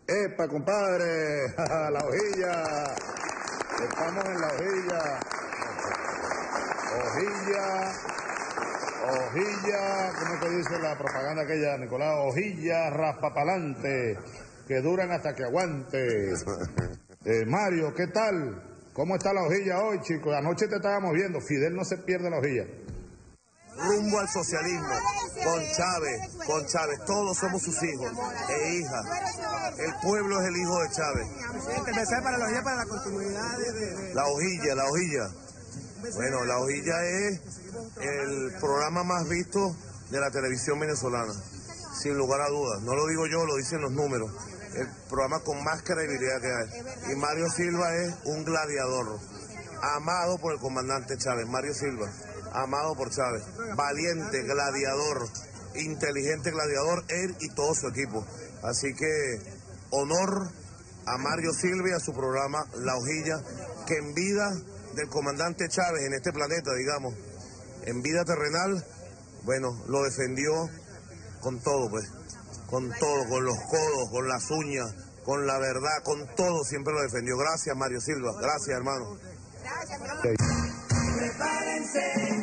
¡Epa, compadre! ¡La hojilla! Estamos en la hojilla. Hojilla, ¿cómo te dice la propaganda aquella, Nicolás? Hojilla raspapalante, que duran hasta que aguante. Mario, ¿qué tal? ¿Cómo está la hojilla hoy, chicos? Anoche te estábamos viendo, Fidel no se pierde la hojilla. Rumbo al socialismo, con Chávez, todos somos sus hijos e hijas. El pueblo es el hijo de Chávez. Presidente, mensaje para la hojilla, para la continuidad de... La hojilla. Bueno, la hojilla es el programa más visto de la televisión venezolana, sin lugar a dudas. No lo digo yo, lo dicen los números. El programa con más credibilidad que hay. Y Mario Silva es un gladiador, amado por el comandante Chávez. Mario Silva, amado por Chávez. Valiente, gladiador, inteligente gladiador, él y todo su equipo. Así que honor a Mario Silva y a su programa La Hojilla, que en vida del comandante Chávez en este planeta, digamos, en vida terrenal, bueno, lo defendió con todo, pues, con todo, con los codos, con las uñas, con la verdad, con todo, siempre lo defendió. Gracias, Mario Silva, gracias, hermano. Gracias, hermano. Prepárense.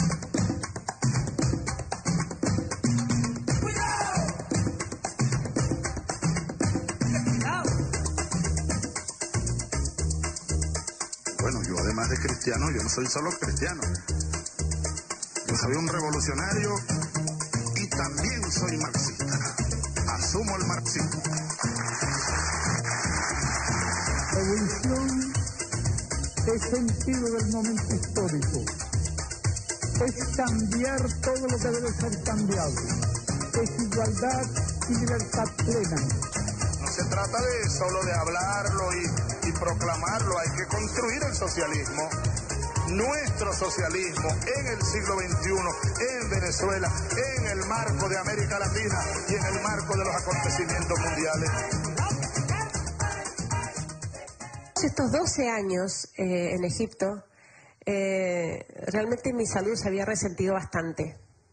Bueno, yo además de cristiano, yo no soy solo cristiano. Yo soy un revolucionario y también soy marxista. Asumo el marxismo. Revolución es sentido del momento histórico. Es cambiar todo lo que debe ser cambiado. Es igualdad y libertad plena. No se trata de solo de hablarlo y proclamarlo, hay que construir el socialismo, nuestro socialismo en el siglo XXI, en Venezuela, en el marco de América Latina y en el marco de los acontecimientos mundiales. Estos 12 años en Egipto, realmente mi salud se había resentido bastante.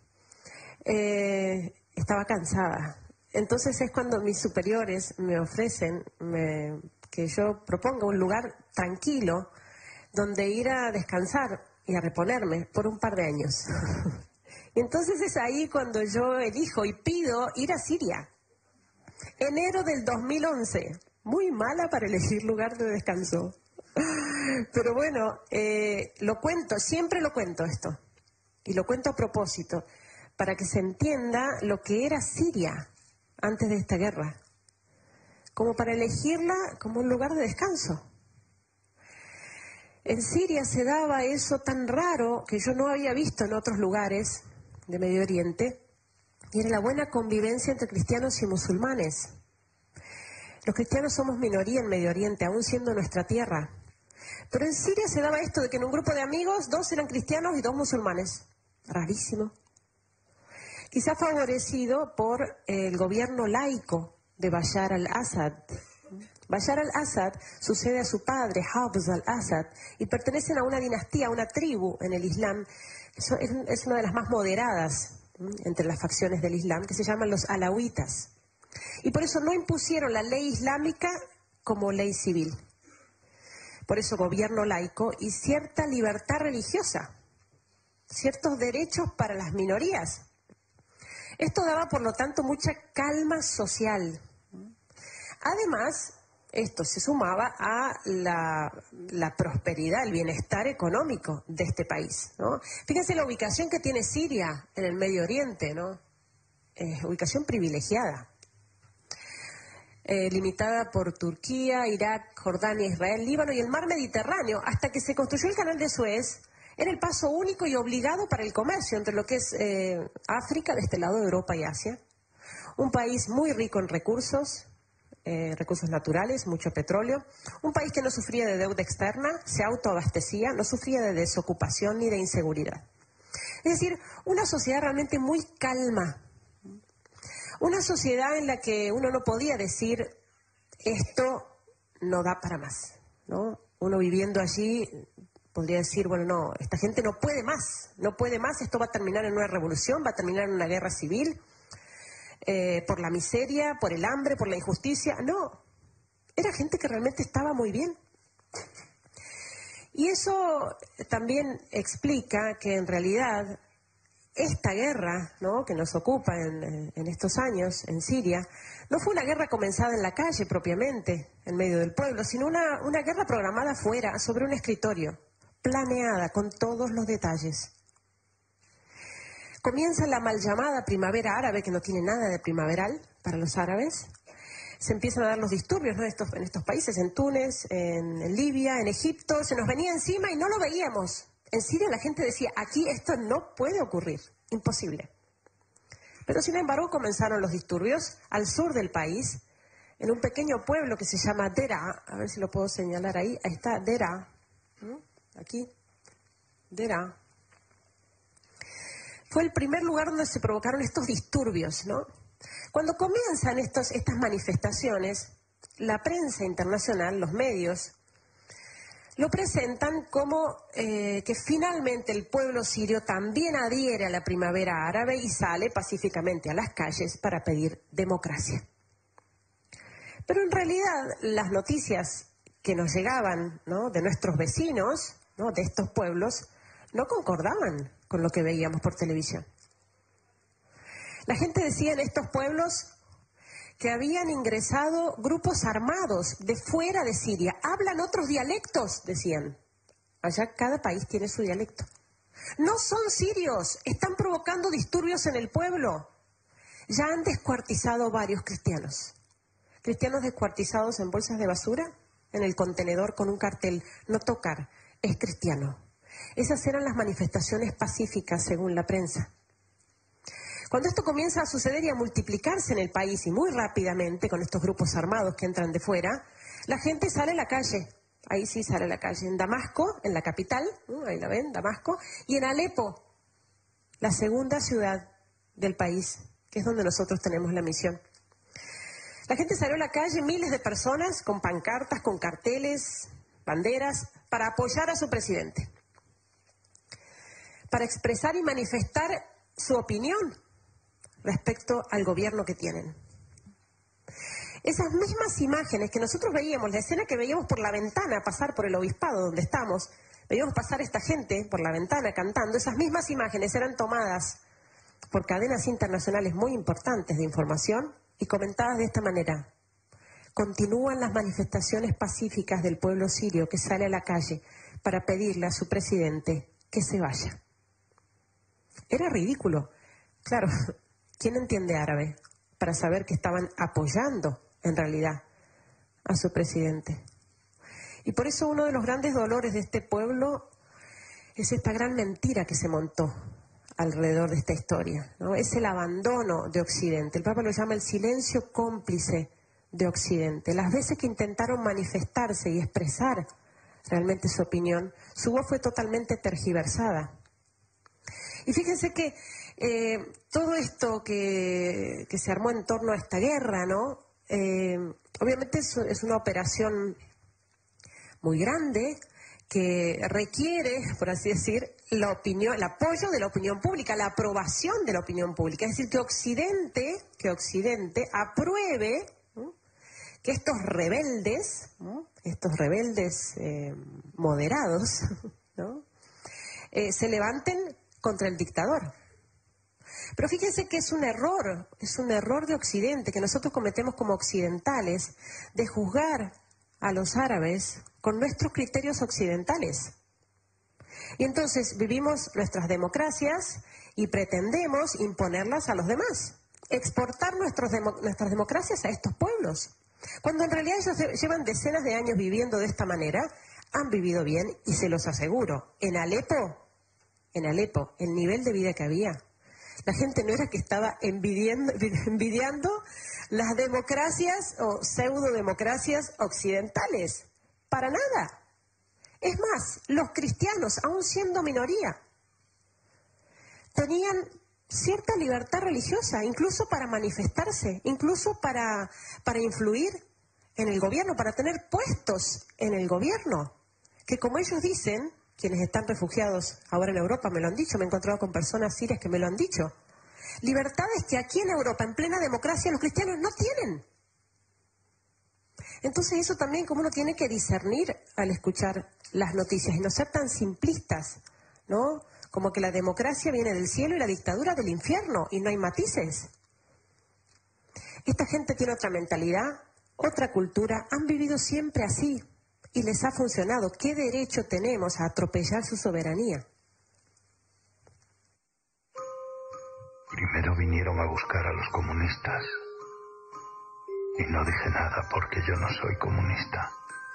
Estaba cansada. Entonces es cuando mis superiores me ofrecen que yo proponga un lugar tranquilo donde ir a descansar y a reponerme por un par de años. Y entonces es ahí cuando yo elijo y pido ir a Siria. Enero del 2011. Muy mala para elegir lugar de descanso. Pero bueno, lo cuento, siempre lo cuento esto. Y lo cuento a propósito, para que se entienda lo que era Siria antes de esta guerra, como para elegirla como un lugar de descanso. En Siria se daba eso tan raro que yo no había visto en otros lugares de Medio Oriente, y era la buena convivencia entre cristianos y musulmanes. Los cristianos somos minoría en Medio Oriente, aún siendo nuestra tierra. Pero en Siria se daba esto de que en un grupo de amigos 2 eran cristianos y 2 musulmanes. Rarísimo. Quizá favorecido por el gobierno laico de Bashar al-Assad. Bashar al-Assad sucede a su padre, Hafez al-Assad, y pertenecen a una dinastía, a una tribu en el Islam. Es una de las más moderadas entre las facciones del Islam, que se llaman los alawitas. Y por eso no impusieron la ley islámica como ley civil. Por eso gobierno laico y cierta libertad religiosa, ciertos derechos para las minorías. Esto daba, por lo tanto, mucha calma social. Además, esto se sumaba a la prosperidad, el bienestar económico de este país, ¿no? Fíjense la ubicación que tiene Siria en el Medio Oriente, ¿no? Ubicación privilegiada. Limitada por Turquía, Irak, Jordania, Israel, Líbano y el mar Mediterráneo, hasta que se construyó el canal de Suez. Era el paso único y obligado para el comercio entre lo que es África, de este lado, Europa y Asia. Un país muy rico en recursos naturales, mucho petróleo. Un país que no sufría de deuda externa, se autoabastecía, no sufría de desocupación ni de inseguridad. Es decir, una sociedad realmente muy calma. Una sociedad en la que uno no podía decir, esto no da para más, ¿no? Uno viviendo allí podría decir, bueno, no, esta gente no puede más, esto va a terminar en una revolución, va a terminar en una guerra civil. por la miseria, por el hambre, por la injusticia. No, era gente que realmente estaba muy bien. Y eso también explica que en realidad esta guerra, ¿no?, que nos ocupa en estos años en Siria, no fue una guerra comenzada en la calle propiamente, en medio del pueblo, sino una guerra programada afuera, sobre un escritorio, planeada con todos los detalles. Comienza la mal llamada primavera árabe, que no tiene nada de primaveral para los árabes. Se empiezan a dar los disturbios, ¿no?, en estos países, en Túnez, en Libia, en Egipto. Se nos venía encima y no lo veíamos. En Siria la gente decía, aquí esto no puede ocurrir, imposible. Pero sin embargo comenzaron los disturbios al sur del país, en un pequeño pueblo que se llama Deraa. A ver si lo puedo señalar ahí. Ahí está, Deraa. Aquí, Deraa. Fue el primer lugar donde se provocaron estos disturbios, ¿no? Cuando comienzan estas manifestaciones, la prensa internacional, los medios, lo presentan como que finalmente el pueblo sirio también adhiere a la primavera árabe y sale pacíficamente a las calles para pedir democracia. Pero en realidad las noticias que nos llegaban, ¿no?, de nuestros vecinos, ¿no?, de estos pueblos, no concordaban con lo que veíamos por televisión. La gente decía en estos pueblos que habían ingresado grupos armados de fuera de Siria. Hablan otros dialectos, decían. Allá cada país tiene su dialecto. No son sirios, están provocando disturbios en el pueblo. Ya han descuartizado varios cristianos. Cristianos descuartizados en bolsas de basura, en el contenedor con un cartel, no tocar, es cristiano. Esas eran las manifestaciones pacíficas según la prensa. Cuando esto comienza a suceder y a multiplicarse en el país, y muy rápidamente, con estos grupos armados que entran de fuera, la gente sale a la calle. Ahí sí sale a la calle. En Damasco, en la capital, ahí la ven, Damasco, y en Alepo, la segunda ciudad del país, que es donde nosotros tenemos la misión. La gente salió a la calle, miles de personas, con pancartas, con carteles, banderas, para apoyar a su presidente, para expresar y manifestar su opinión respecto al gobierno que tienen. Esas mismas imágenes que nosotros veíamos, la escena que veíamos por la ventana pasar por el obispado donde estamos, veíamos pasar esta gente por la ventana cantando, esas mismas imágenes eran tomadas por cadenas internacionales muy importantes de información y comentadas de esta manera. Continúan las manifestaciones pacíficas del pueblo sirio que sale a la calle para pedirle a su presidente que se vaya. Era ridículo. Claro, ¿quién entiende árabe para saber que estaban apoyando en realidad a su presidente? Y por eso uno de los grandes dolores de este pueblo es esta gran mentira que se montó alrededor de esta historia, ¿no? Es el abandono de Occidente. El Papa lo llama el silencio cómplice de Occidente. Las veces que intentaron manifestarse y expresar realmente su opinión, su voz fue totalmente tergiversada. Y fíjense que todo esto que se armó en torno a esta guerra, ¿no? Obviamente es una operación muy grande que requiere, por así decir, la opinión, el apoyo de la opinión pública, la aprobación de la opinión pública. Es decir, que Occidente apruebe, ¿no?, que estos rebeldes, ¿no?, moderados, ¿no?, se levanten contra el dictador. Pero fíjense que es un error de Occidente, que nosotros cometemos como occidentales, de juzgar a los árabes con nuestros criterios occidentales. Y entonces vivimos nuestras democracias y pretendemos imponerlas a los demás, exportar nuestras democracias a estos pueblos, cuando en realidad ellos llevan decenas de años viviendo de esta manera, han vivido bien y se los aseguro, en Alepo, el nivel de vida que había, la gente no era que estaba envidiando las democracias o pseudodemocracias occidentales, para nada. Es más, los cristianos, aún siendo minoría, tenían cierta libertad religiosa, incluso para manifestarse, incluso para influir en el gobierno, para tener puestos en el gobierno, que como ellos dicen, quienes están refugiados ahora en Europa me lo han dicho, me he encontrado con personas sirias que me lo han dicho, Libertades que aquí en Europa, en plena democracia, los cristianos no tienen. Entonces eso también como uno tiene que discernir al escuchar las noticias y no ser tan simplistas, ¿no? Como que la democracia viene del cielo y la dictadura del infierno y no hay matices. Esta gente tiene otra mentalidad, otra cultura, han vivido siempre así y les ha funcionado. ¿Qué derecho tenemos a atropellar su soberanía? Primero vinieron a buscar a los comunistas y no dije nada porque yo no soy comunista.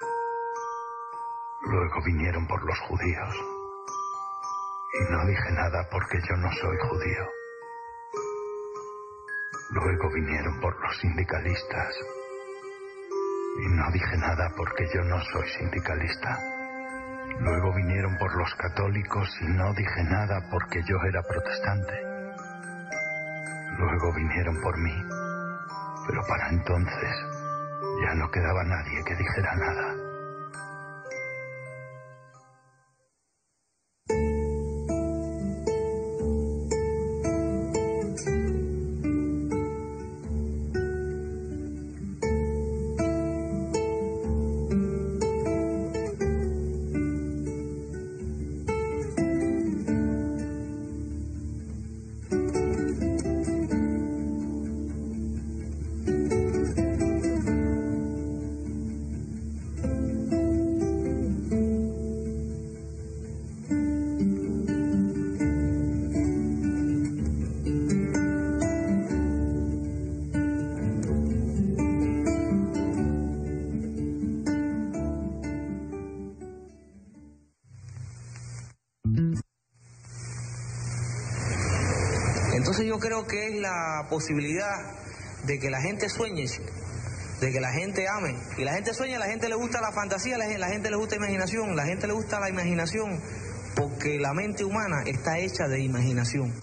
Luego vinieron por los judíos y no dije nada porque yo no soy judío. Luego vinieron por los sindicalistas y no dije nada porque yo no soy sindicalista. Luego vinieron por los católicos y no dije nada porque yo era protestante. Luego vinieron por mí, pero para entonces ya no quedaba nadie que dijera nada. Entonces yo creo que es la posibilidad de que la gente sueñe, de que la gente ame. Y la gente sueña, a la gente le gusta la fantasía, a la gente le gusta la imaginación, la gente le gusta la imaginación, porque la mente humana está hecha de imaginación.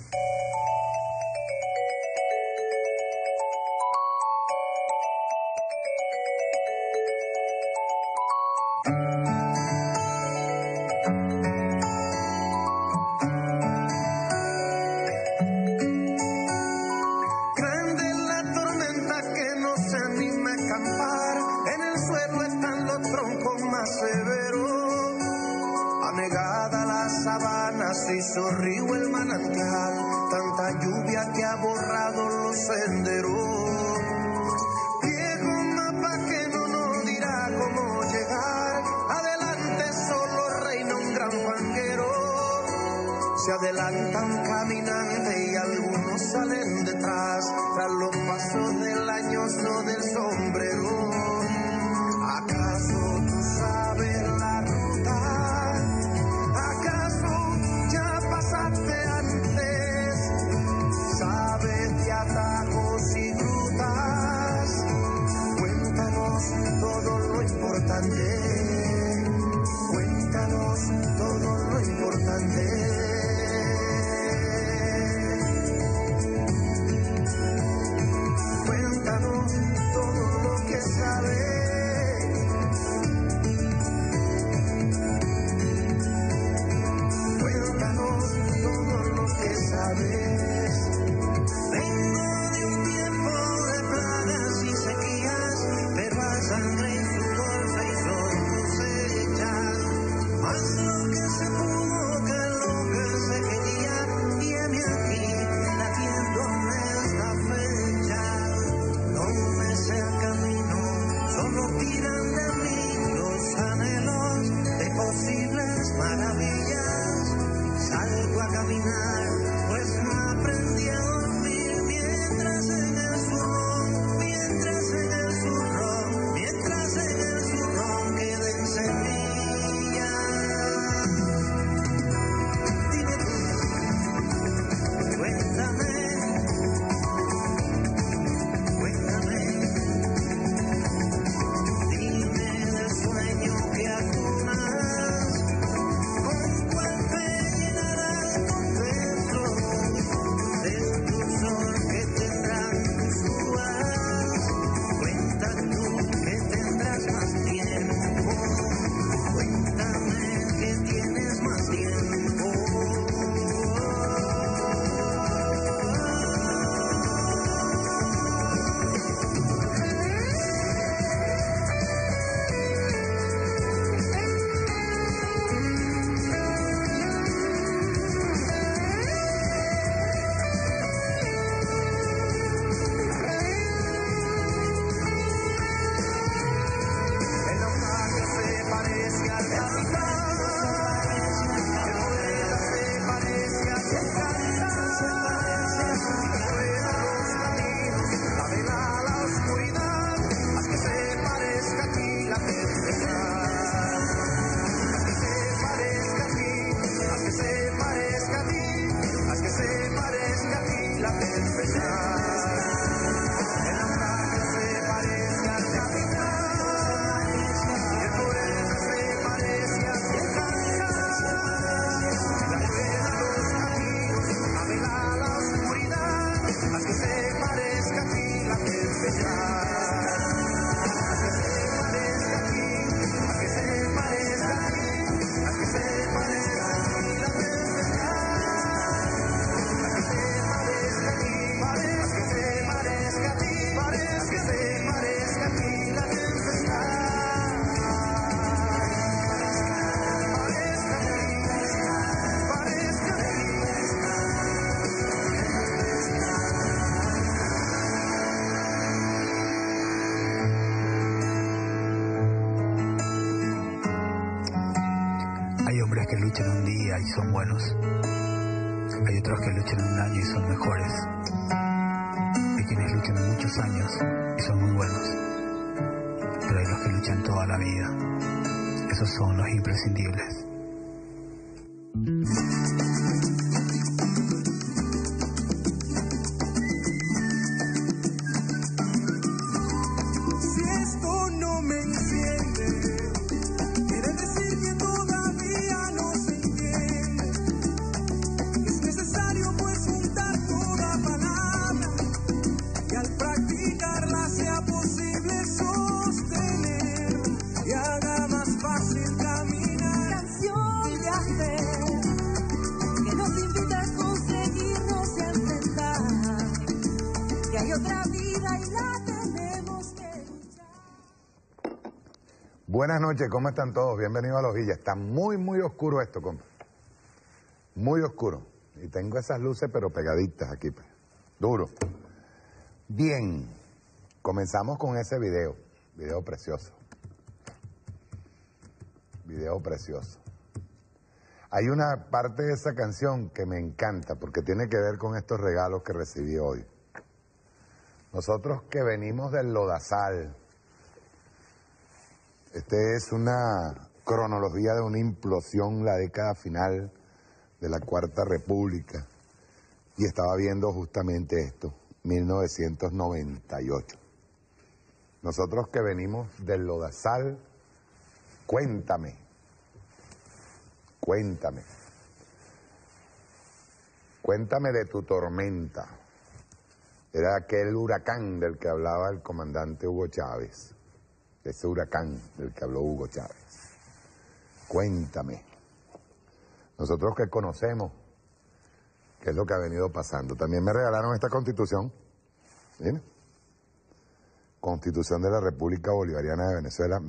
luchan un día y son buenos. Hay otros que luchan un año y son mejores. Hay quienes luchan muchos años y son muy buenos. Pero hay los que luchan toda la vida. Esos son los imprescindibles. Buenas noches, ¿cómo están todos? Bienvenidos a La Hojilla. Está muy oscuro esto, compa. Muy oscuro. Y tengo esas luces pero pegaditas aquí, pues. Duro. Bien, comenzamos con ese video. Video precioso. Video precioso. Hay una parte de esa canción que me encanta porque tiene que ver con estos regalos que recibí hoy. Nosotros que venimos del lodazal. Este es una cronología de una implosión, la década final de la Cuarta República. Y estaba viendo justamente esto, 1998. Nosotros que venimos del lodazal, cuéntame. Cuéntame de tu tormenta. Era aquel huracán del que hablaba el comandante Hugo Chávez. Ese huracán del que habló Hugo Chávez. Cuéntame. Nosotros que conocemos qué es lo que ha venido pasando. También me regalaron esta Constitución. ¿Miren? Constitución de la República Bolivariana de Venezuela,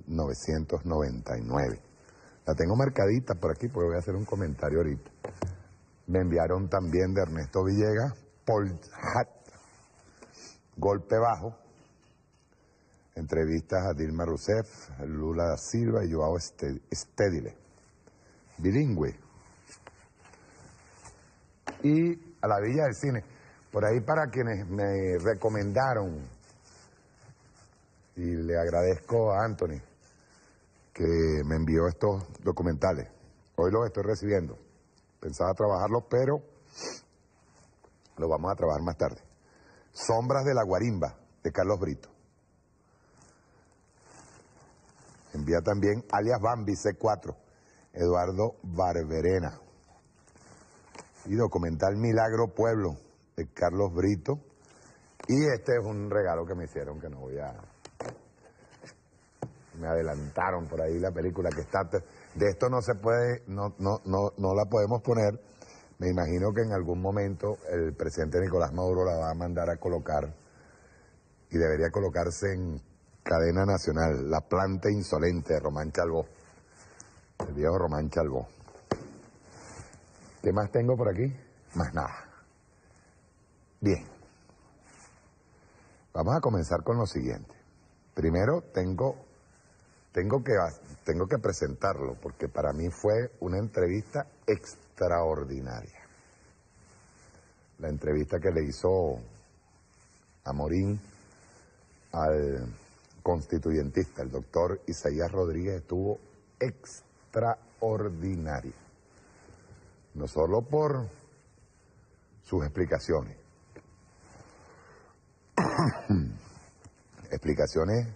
1999. La tengo marcadita por aquí porque voy a hacer un comentario ahorita. Me enviaron también de Ernesto Villegas, Polhat, Golpe Bajo. Entrevistas a Dilma Rousseff, Lula da Silva y Joao Stedile. Bilingüe. Y a la Villa del Cine. Por ahí para quienes me recomendaron, y le agradezco a Anthony, que me envió estos documentales. Hoy los estoy recibiendo. Pensaba trabajarlos, pero los vamos a trabajar más tarde. Sombras de la Guarimba, de Carlos Brito. Envía también alias Bambi C4, Eduardo Barberena. Y documental Milagro Pueblo, de Carlos Brito. Y este es un regalo que me hicieron que no voy a... Me adelantaron por ahí la película que está... De esto no se puede, no la podemos poner. Me imagino que en algún momento el presidente Nicolás Maduro la va a mandar a colocar. Y debería colocarse en cadena nacional, La planta insolente de Román Chalbó, el viejo Román Chalbó. ¿Qué más tengo por aquí? Más nada. Bien. Vamos a comenzar con lo siguiente. Primero tengo que presentarlo, porque para mí fue una entrevista extraordinaria. La entrevista que le hizo Amorín al constituyentista, el doctor Isaías Rodríguez, estuvo extraordinario. No solo por sus explicaciones, explicaciones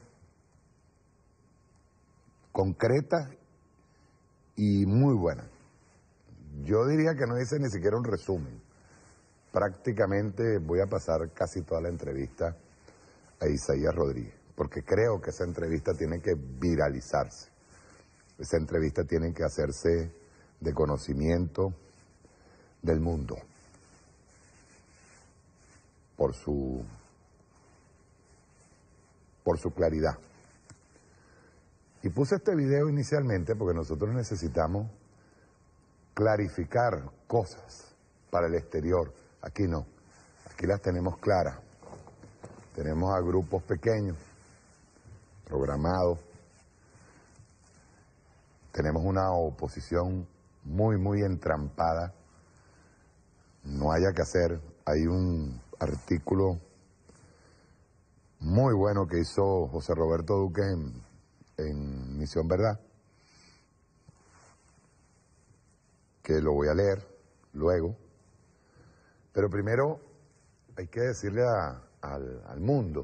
concretas y muy buenas. Yo diría que no hice ni siquiera un resumen. Prácticamente voy a pasar casi toda la entrevista a Isaías Rodríguez, porque creo que esa entrevista tiene que viralizarse. Esa entrevista tiene que hacerse de conocimiento del mundo por su claridad. Y puse este video inicialmente porque nosotros necesitamos clarificar cosas para el exterior. Aquí no, aquí las tenemos claras. Tenemos a grupos pequeños, programados. Tenemos una oposición muy entrampada. No haya que hacer. Hay un artículo muy bueno que hizo José Roberto Duque en Misión Verdad, que lo voy a leer luego. Pero primero hay que decirle al mundo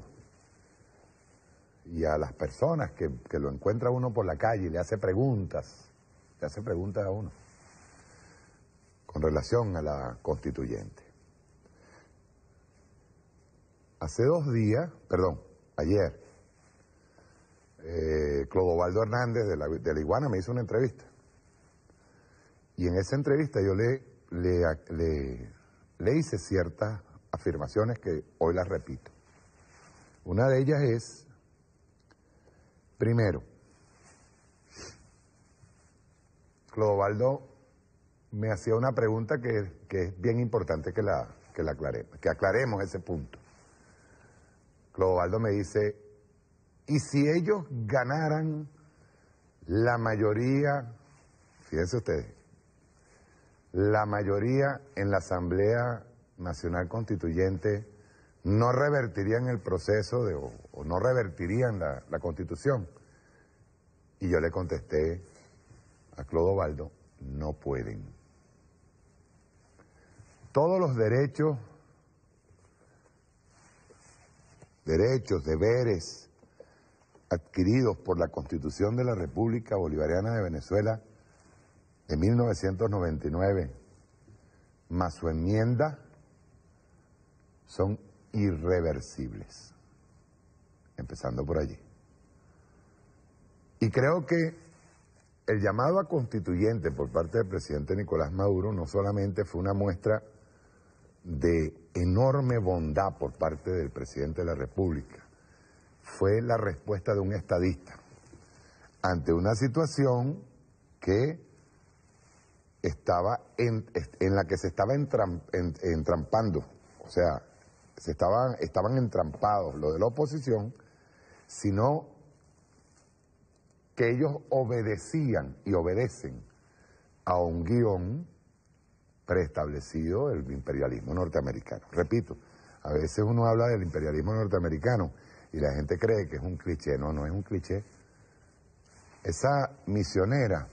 y a las personas que lo encuentra uno por la calle y le hace preguntas a uno con relación a la constituyente. Ayer, Clodovaldo Hernández de la Iguana me hizo una entrevista. Y en esa entrevista yo le hice ciertas afirmaciones que hoy las repito. Una de ellas es, primero, Clodovaldo me hacía una pregunta que es bien importante que aclaremos ese punto. Clodovaldo me dice, ¿y si ellos ganaran la mayoría, fíjense ustedes, la mayoría en la Asamblea Nacional Constituyente, no revertirían el proceso o no revertirían la Constitución? Y yo le contesté a Clodovaldo, no pueden. Todos los derechos, deberes adquiridos por la Constitución de la República Bolivariana de Venezuela de 1999, más su enmienda, son irreversibles. Empezando por allí. Y creo que el llamado a constituyente por parte del presidente Nicolás Maduro no solamente fue una muestra de enorme bondad por parte del presidente de la República, fue la respuesta de un estadista ante una situación que estaba en la que se estaba entrampando, o sea, estaban entrampados lo de la oposición, sino que ellos obedecían y obedecen a un guión preestablecido del imperialismo norteamericano. Repito, a veces uno habla del imperialismo norteamericano y la gente cree que es un cliché. No, no es un cliché. Esa misionera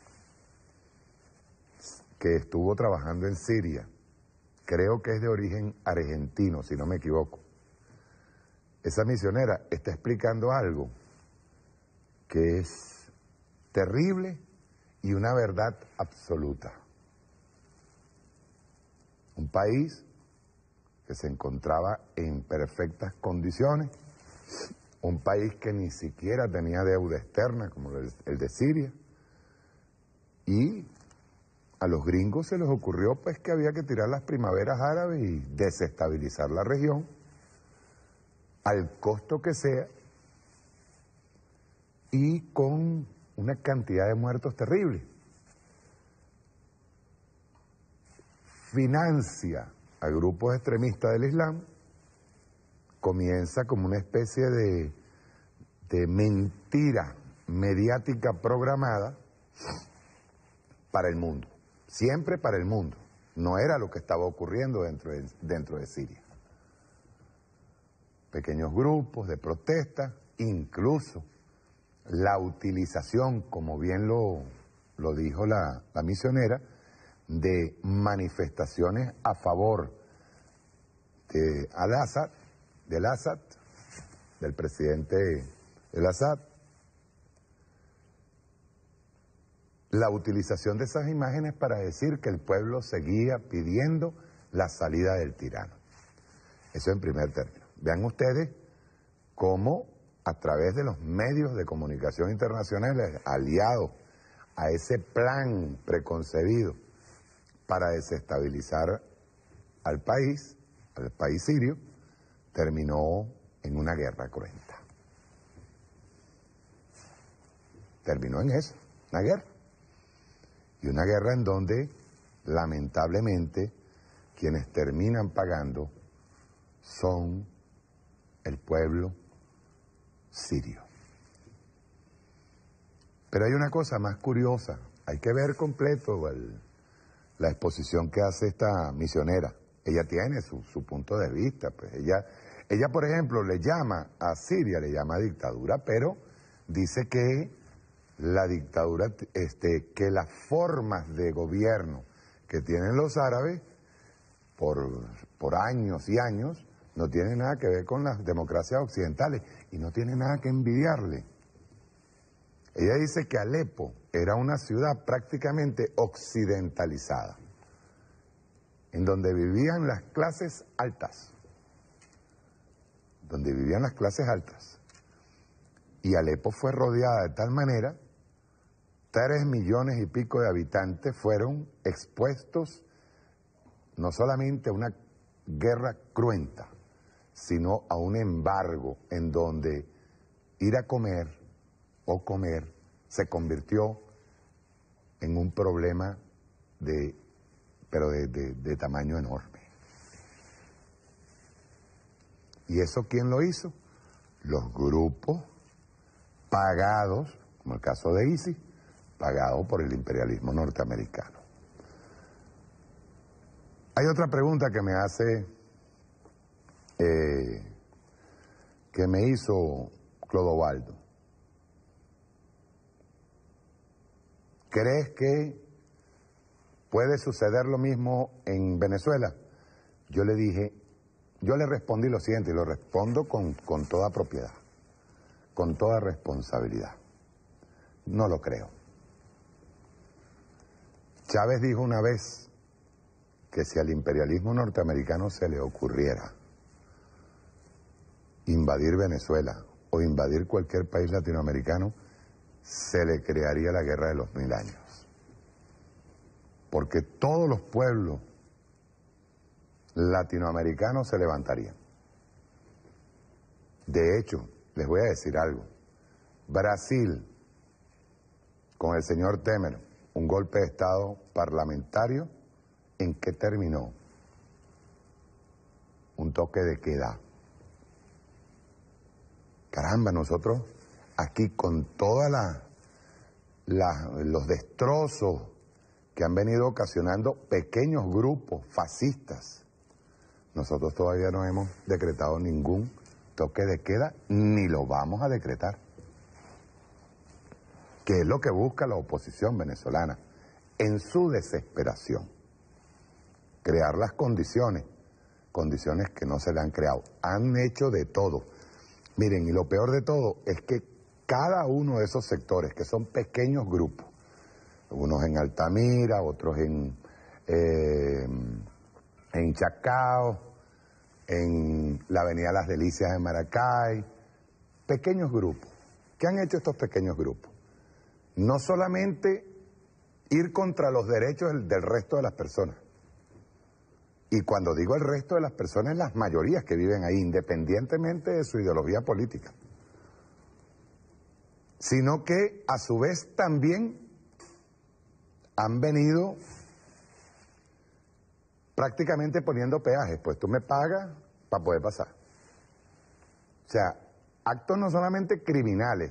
que estuvo trabajando en Siria, creo que es de origen argentino, si no me equivoco. Esa misionera está explicando algo que es terrible y una verdad absoluta. Un país que se encontraba en perfectas condiciones, un país que ni siquiera tenía deuda externa como el de Siria, y a los gringos se les ocurrió pues que había que tirar las primaveras árabes y desestabilizar la región al costo que sea y con una cantidad de muertos terrible. Financia a grupos extremistas del Islam, comienza como una especie de mentira mediática programada para el mundo, siempre para el mundo. No era lo que estaba ocurriendo dentro de Siria. Pequeños grupos de protesta, incluso la utilización, como bien lo dijo la misionera, de manifestaciones a favor de del presidente el Assad, la utilización de esas imágenes para decir que el pueblo seguía pidiendo la salida del tirano. Eso en primer término. Vean ustedes cómo a través de los medios de comunicación internacionales aliados a ese plan preconcebido para desestabilizar al país sirio, terminó en una guerra cruenta. Terminó en eso, una guerra. Y una guerra en donde, lamentablemente, quienes terminan pagando son el pueblo sirio. Pero hay una cosa más curiosa Hay que ver completo la exposición que hace esta misionera. Ella tiene su punto de vista, pues ella, por ejemplo, le llama a Siria, le llama dictadura, pero dice que la dictadura, que las formas de gobierno que tienen los árabes por años y años no tienen nada que ver con las democracias occidentales y no tiene nada que envidiarle. Ella dice que Alepo era una ciudad prácticamente occidentalizada, en donde vivían las clases altas, y Alepo fue rodeada de tal manera, 3 millones y pico de habitantes fueron expuestos no solamente a una guerra cruenta, sino a un embargo en donde ir a comer se convirtió en un problema de tamaño enorme. ¿Y eso quién lo hizo? Los grupos pagados, como el caso de ISIS, pagados por el imperialismo norteamericano. Hay otra pregunta que me hace, que me hizo Clodovaldo. ¿Crees que puede suceder lo mismo en Venezuela? Yo le respondí lo siguiente, y lo respondo con toda propiedad, con toda responsabilidad. No lo creo. Chávez dijo una vez que si al imperialismo norteamericano se le ocurriera invadir Venezuela o invadir cualquier país latinoamericano, se le crearía la guerra de los 1000 años. Porque todos los pueblos latinoamericanos se levantarían. De hecho, les voy a decir algo. Brasil, con el señor Temer, un golpe de Estado parlamentario, ¿en qué terminó? Un toque de queda. Caramba, nosotros aquí con todos los destrozos que han venido ocasionando pequeños grupos fascistas, nosotros todavía no hemos decretado ningún toque de queda, ni lo vamos a decretar. Que es lo que busca la oposición venezolana, en su desesperación. Crear las condiciones que no se le han creado. Han hecho de todo. Miren, y lo peor de todo es que cada uno de esos sectores, que son pequeños grupos, unos en Altamira, otros en Chacao, en la Avenida Las Delicias de Maracay, pequeños grupos. ¿Qué han hecho estos pequeños grupos? No solamente ir contra los derechos del resto de las personas, y cuando digo el resto de las personas, las mayorías que viven ahí, independientemente de su ideología política, sino que a su vez también han venido prácticamente poniendo peajes, pues tú me pagas para poder pasar. O sea, actos no solamente criminales,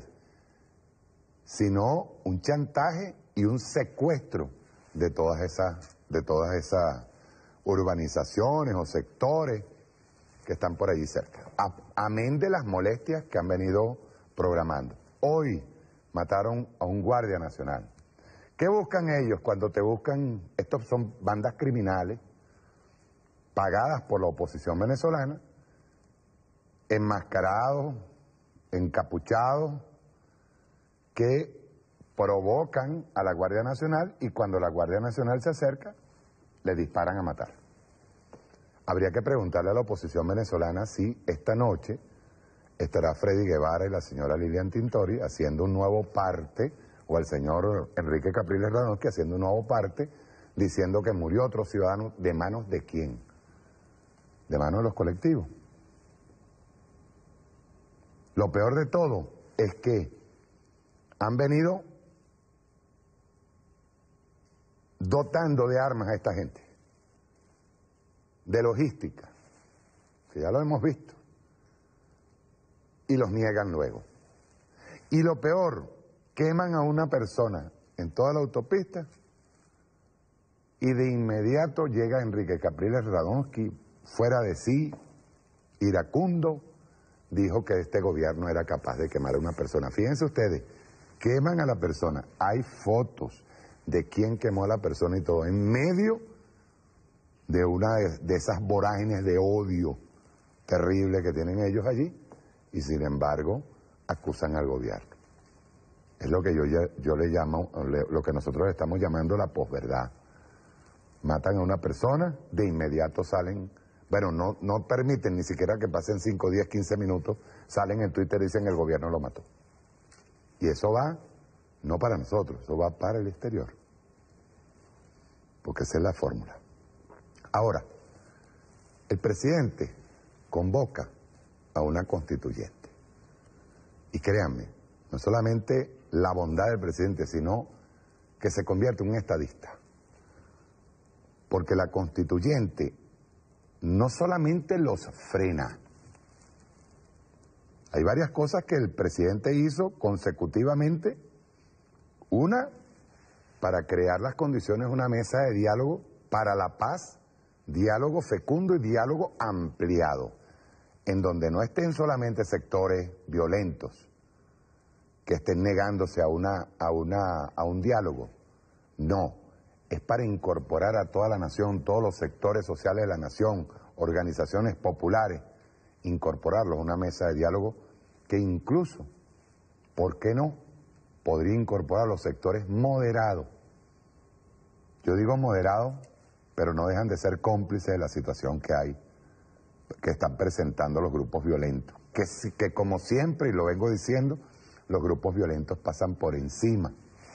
sino un chantaje y un secuestro de todas esas urbanizaciones o sectores que están por allí cerca. Amén de las molestias que han venido programando. Hoy mataron a un guardia nacional. ¿Qué buscan ellos cuando te buscan? Estos son bandas criminales pagadas por la oposición venezolana, enmascarados, encapuchados, que provocan a la Guardia Nacional y cuando la Guardia Nacional se acerca, le disparan a matar. Habría que preguntarle a la oposición venezolana si esta noche estará Freddy Guevara y la señora Lilian Tintori haciendo un nuevo parte, o el señor Enrique Capriles Radonsky haciendo un nuevo parte, diciendo que murió otro ciudadano. ¿De manos de quién? De manos de los colectivos. Lo peor de todo es que han venido dotando de armas a esta gente, de logística, que ya lo hemos visto, y los niegan luego. Y lo peor, queman a una persona en toda la autopista, y de inmediato llega Enrique Capriles Radonsky, fuera de sí, iracundo, dijo que este gobierno era capaz de quemar a una persona. Fíjense ustedes, queman a la persona, hay fotos de quién quemó a la persona y todo, en medio de una de esas vorágines de odio terrible que tienen ellos allí, y sin embargo acusan al gobierno. Es lo que yo le llamo, lo que nosotros estamos llamando la posverdad. Matan a una persona, de inmediato salen, bueno, no permiten ni siquiera que pasen 5, 10, 15 minutos, salen en Twitter y dicen el gobierno lo mató. Y eso va, no para nosotros, eso va para el exterior. Porque esa es la fórmula. Ahora, el presidente convoca a una constituyente. Y créanme, no solamente la bondad del presidente, sino que se convierte en un estadista. Porque la constituyente no solamente los frena. Hay varias cosas que el presidente hizo consecutivamente. Una, para crear las condiciones de una mesa de diálogo para la paz, diálogo fecundo y diálogo ampliado, en donde no estén solamente sectores violentos que estén negándose a un diálogo. No, es para incorporar a toda la nación, todos los sectores sociales de la nación, organizaciones populares, incorporarlos a una mesa de diálogo que incluso, ¿por qué no?, podría incorporar a los sectores moderados. Yo digo moderados, pero no dejan de ser cómplices de la situación que hay, que están presentando los grupos violentos. Que como siempre, y lo vengo diciendo, los grupos violentos pasan por encima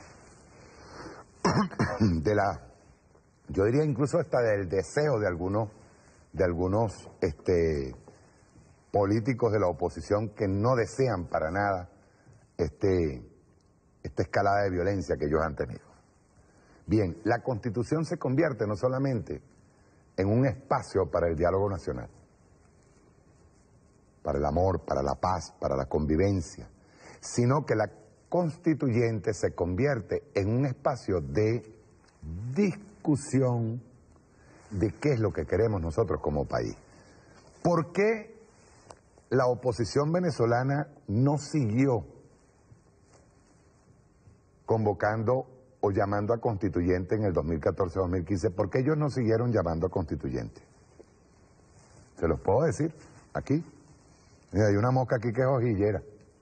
de yo diría incluso hasta del deseo de algunos políticos de la oposición que no desean para nada esta escalada de violencia que ellos han tenido. Bien, la Constitución se convierte no solamente en un espacio para el diálogo nacional, para el amor, para la paz, para la convivencia, sino que la constituyente se convierte en un espacio de discusión de qué es lo que queremos nosotros como país. ¿Por qué la oposición venezolana no siguió convocando o llamando a constituyente en el 2014-2015? ¿Por qué ellos no siguieron llamando a constituyente? Se los puedo decir aquí. Mira, hay una mosca aquí que es hojillera.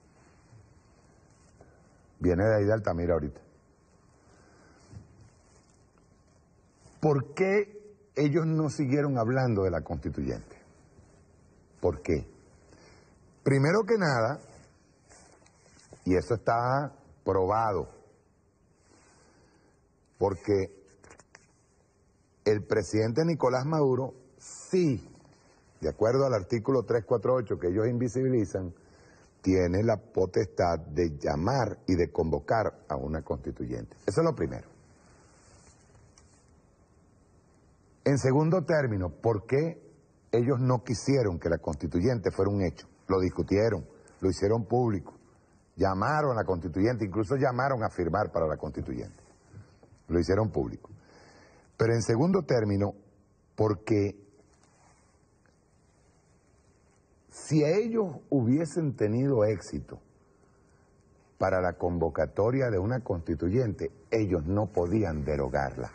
Viene de ahí de Altamira ahorita. ¿Por qué ellos no siguieron hablando de la constituyente? ¿Por qué? Primero que nada, y eso está probado, porque el presidente Nicolás Maduro sí, de acuerdo al artículo 348 que ellos invisibilizan, tiene la potestad de llamar y de convocar a una constituyente. Eso es lo primero. En segundo término, ¿por qué ellos no quisieron que la constituyente fuera un hecho? Lo discutieron, lo hicieron público, llamaron a la constituyente, incluso llamaron a firmar para la constituyente. Lo hicieron público. Pero en segundo término, porque si ellos hubiesen tenido éxito para la convocatoria de una constituyente, ellos no podían derogarla.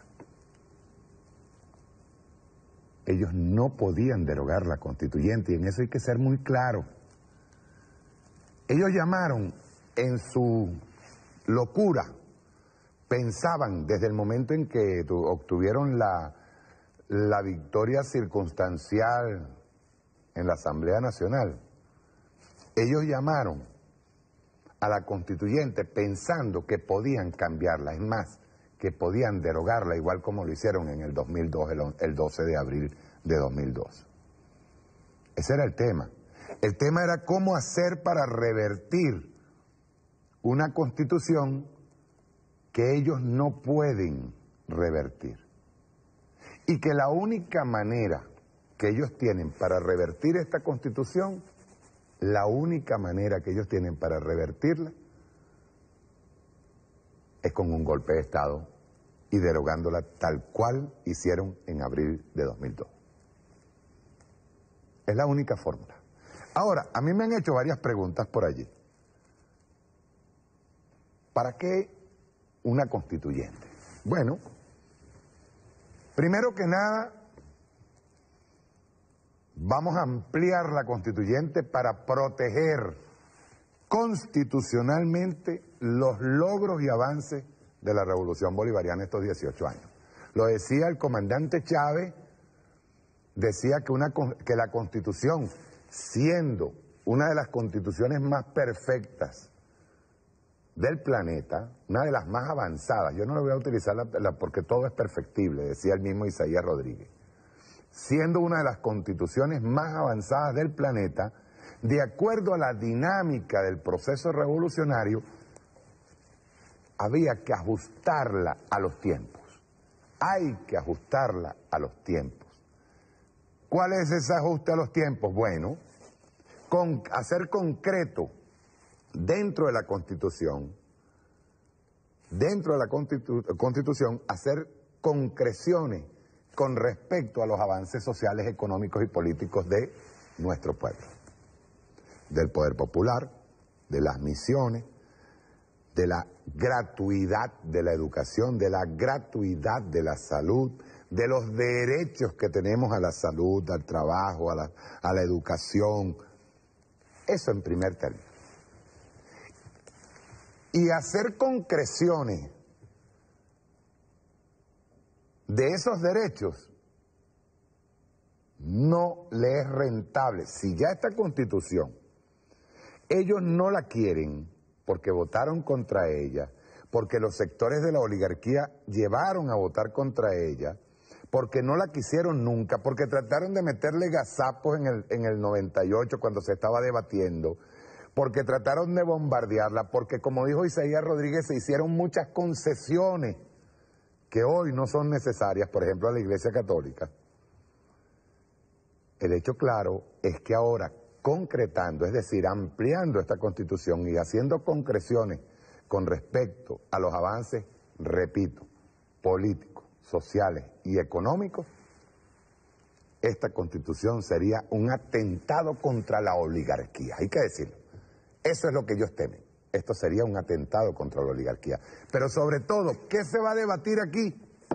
Ellos no podían derogar la constituyente, y en eso hay que ser muy claro. Ellos llamaron en su locura, pensaban desde el momento en que obtuvieron la victoria circunstancial en la Asamblea Nacional, ellos llamaron a la constituyente pensando que podían cambiarla, es más, que podían derogarla igual como lo hicieron en el 2002, el 12 de abril de 2002. Ese era el tema. El tema era cómo hacer para revertir una constitución que ellos no pueden revertir. Y que la única manera que ellos tienen para revertir esta constitución, la única manera que ellos tienen para revertirla es con un golpe de Estado y derogándola tal cual hicieron en abril de 2002. Es la única fórmula. Ahora, a mí me han hecho varias preguntas por allí. ¿Para qué una constituyente? Bueno, primero que nada, vamos a ampliar la constituyente para proteger constitucionalmente los logros y avances de la Revolución Bolivariana estos 18 años. Lo decía el comandante Chávez, decía que la Constitución, siendo una de las constituciones más perfectas del planeta, una de las más avanzadas, yo no le voy a utilizar porque todo es perfectible, decía el mismo Isaías Rodríguez, siendo una de las constituciones más avanzadas del planeta, de acuerdo a la dinámica del proceso revolucionario, había que ajustarla a los tiempos. Hay que ajustarla a los tiempos. ¿Cuál es ese ajuste a los tiempos? Bueno, hacer concreto dentro de la Constitución, hacer concreciones con respecto a los avances sociales, económicos y políticos de nuestro pueblo, del poder popular, de las misiones, de la gratuidad de la educación, de la gratuidad de la salud, de los derechos que tenemos a la salud, al trabajo, a la educación. Eso en primer término. Y hacer concreciones de esos derechos no le es rentable. Si ya esta Constitución, ellos no la quieren porque votaron contra ella, porque los sectores de la oligarquía llevaron a votar contra ella, porque no la quisieron nunca, porque trataron de meterle gazapos en el 98 cuando se estaba debatiendo, porque trataron de bombardearla, porque como dijo Isaías Rodríguez, se hicieron muchas concesiones que hoy no son necesarias, por ejemplo a la Iglesia Católica. El hecho claro es que ahora, concretando, es decir, ampliando esta Constitución y haciendo concreciones con respecto a los avances, repito, políticos, sociales y económicos, esta Constitución sería un atentado contra la oligarquía, hay que decirlo. Eso es lo que ellos temen. Esto sería un atentado contra la oligarquía. Pero sobre todo, ¿qué se va a debatir aquí?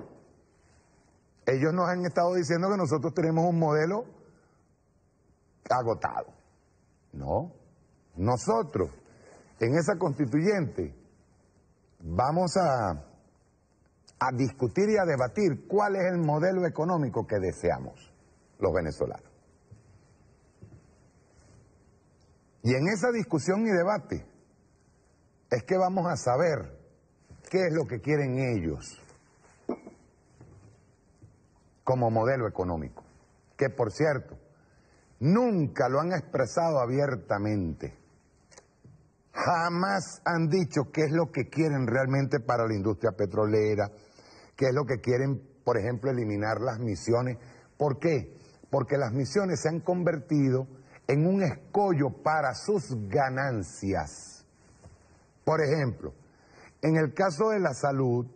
Ellos nos han estado diciendo que nosotros tenemos un modelo agotado. No, nosotros en esa constituyente vamos a discutir y a debatir cuál es el modelo económico que deseamos los venezolanos. Y en esa discusión y debate es que vamos a saber qué es lo que quieren ellos como modelo económico, que por cierto, nunca lo han expresado abiertamente. Jamás han dicho qué es lo que quieren realmente para la industria petrolera, qué es lo que quieren, por ejemplo, eliminar las misiones. ¿Por qué? Porque las misiones se han convertido en un escollo para sus ganancias. Por ejemplo, en el caso de la salud,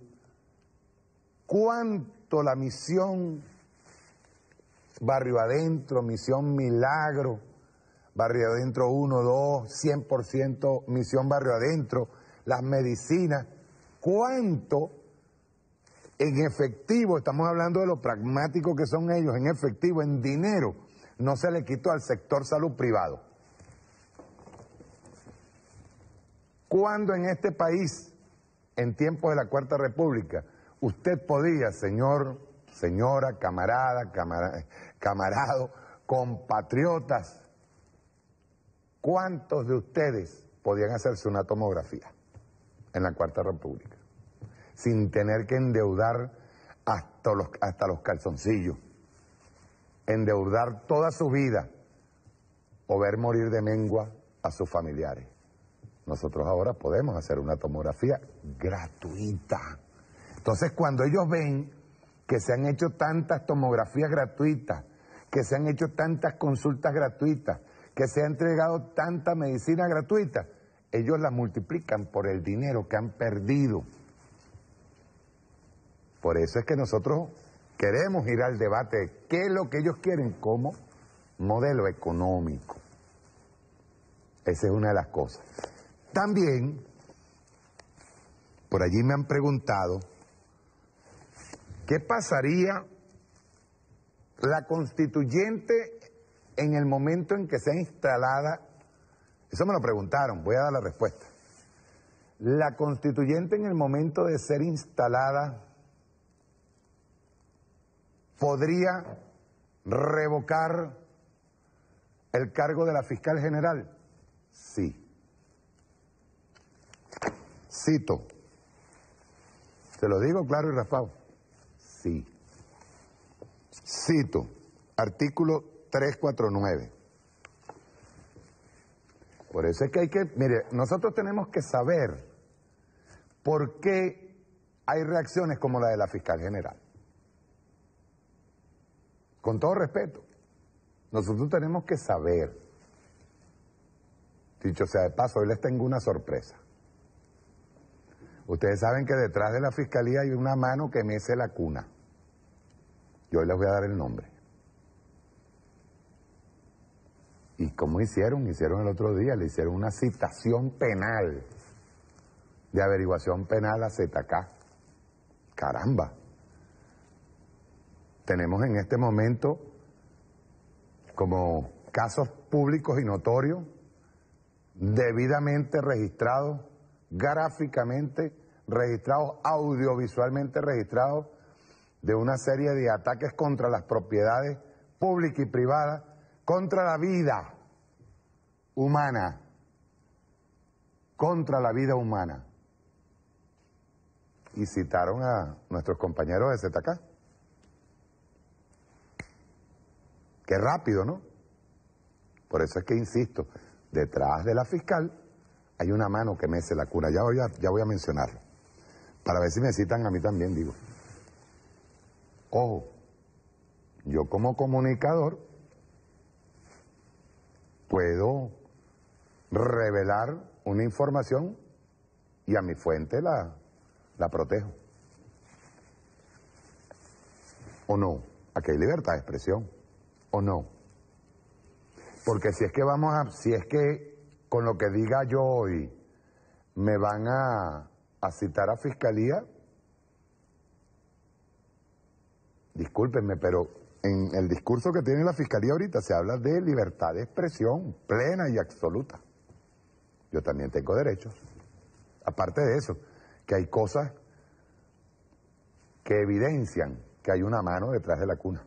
¿cuánto la misión Barrio Adentro, Misión Milagro, Barrio Adentro 1, 2, 100% Misión Barrio Adentro, las medicinas, cuánto en efectivo, estamos hablando de lo pragmático que son ellos, en efectivo, en dinero, no se le quitó al sector salud privado? ¿Cuándo en este país, en tiempos de la Cuarta República, usted podía, señora, camarado, compatriotas, cuántos de ustedes podían hacerse una tomografía en la Cuarta República sin tener que endeudar hasta los calzoncillos, endeudar toda su vida o ver morir de mengua a sus familiares? Nosotros ahora podemos hacer una tomografía gratuita. Entonces, cuando ellos ven que se han hecho tantas tomografías gratuitas, que se han hecho tantas consultas gratuitas, que se ha entregado tanta medicina gratuita, ellos la multiplican por el dinero que han perdido Por eso es que nosotros queremos ir al debate de qué es lo que ellos quieren como modelo económico. Esa es una de las cosas. También, por allí me han preguntado, ¿qué pasaría la constituyente en el momento en que sea instalada? Eso me lo preguntaron, voy a dar la respuesta. La constituyente en el momento de ser instalada podría revocar el cargo de la fiscal general. Sí. Cito. Se lo digo claro y raspado. Sí. Cito. Artículo 349. Por eso es que hay que, mire, nosotros tenemos que saber por qué hay reacciones como la de la fiscal general. Con todo respeto, nosotros tenemos que saber. Dicho sea de paso, hoy les tengo una sorpresa. Ustedes saben que detrás de la fiscalía hay una mano que mece la cuna. Yo hoy les voy a dar el nombre. ¿Y cómo hicieron? Hicieron el otro día, le hicieron una citación penal, de averiguación penal a ZK. Caramba. Tenemos en este momento como casos públicos y notorios, debidamente registrados, gráficamente registrados, audiovisualmente registrados, de una serie de ataques contra las propiedades públicas y privadas, contra la vida humana, contra la vida humana. Y citaron a nuestros compañeros de ZK. Qué rápido, ¿no? Por eso es que insisto, detrás de la fiscal hay una mano que mece la cuna. Ya voy a mencionarlo, para ver si me citan a mí también, digo. Ojo, yo como comunicador puedo revelar una información y a mi fuente la protejo. ¿O no? Aquí hay libertad de expresión. ¿O no? Porque si es que con lo que diga yo hoy me van a citar a fiscalía, discúlpenme, pero en el discurso que tiene la fiscalía ahorita se habla de libertad de expresión plena y absoluta. Yo también tengo derechos. Aparte de eso, que hay cosas que evidencian que hay una mano detrás de la cuna.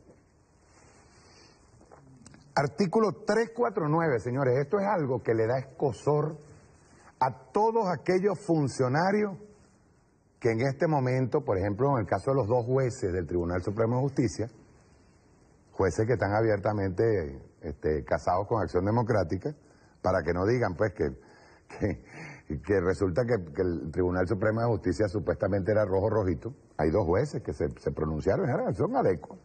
Artículo 349, señores, esto es algo que le da escozor a todos aquellos funcionarios que en este momento, por ejemplo, en el caso de los dos jueces del Tribunal Supremo de Justicia, jueces que están abiertamente casados con Acción Democrática, para que no digan pues que resulta que el Tribunal Supremo de Justicia supuestamente era rojo rojito. Hay dos jueces que se pronunciaron, son adecuados.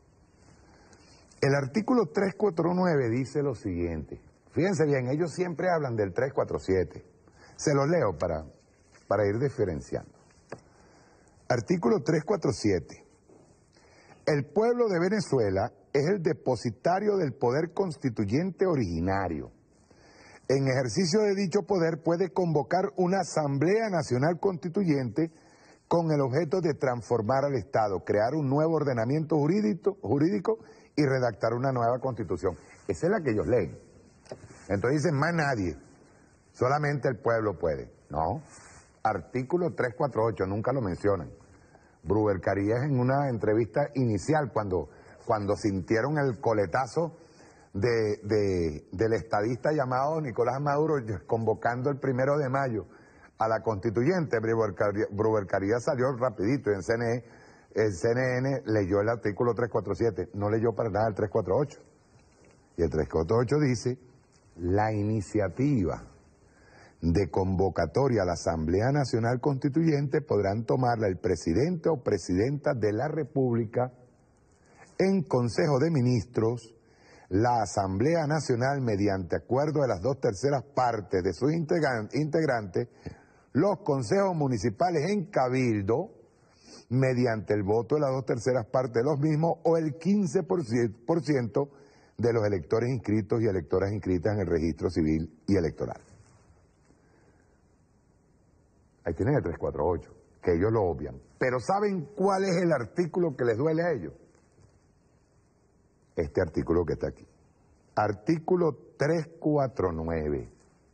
El artículo 349 dice lo siguiente. Fíjense bien, ellos siempre hablan del 347. Se los leo para ir diferenciando. Artículo 347. El pueblo de Venezuela es el depositario del poder constituyente originario. En ejercicio de dicho poder puede convocar una Asamblea Nacional Constituyente con el objeto de transformar al Estado, crear un nuevo ordenamiento jurídico y redactar una nueva Constitución. Esa es la que ellos leen. Entonces dicen, más nadie, solamente el pueblo puede. No, artículo 348, nunca lo mencionan. Bruber Carías en una entrevista inicial, cuando sintieron el coletazo del estadista llamado Nicolás Maduro convocando el 1 de mayo a la constituyente, Bruber Carías salió rapidito y el CNN leyó el artículo 347, no leyó para nada el 348. Y el 348 dice, la iniciativa de convocatoria a la Asamblea Nacional Constituyente podrán tomarla el presidente o presidenta de la República en Consejo de Ministros, la Asamblea Nacional mediante acuerdo de las 2/3 partes de sus integrantes, los consejos municipales en cabildo, mediante el voto de las 2/3 partes de los mismos o el 15% de los electores inscritos y electoras inscritas en el registro civil y electoral. Ahí tienen el 348, que ellos lo obvian. Pero ¿saben cuál es el artículo que les duele a ellos? Este artículo que está aquí. Artículo 349.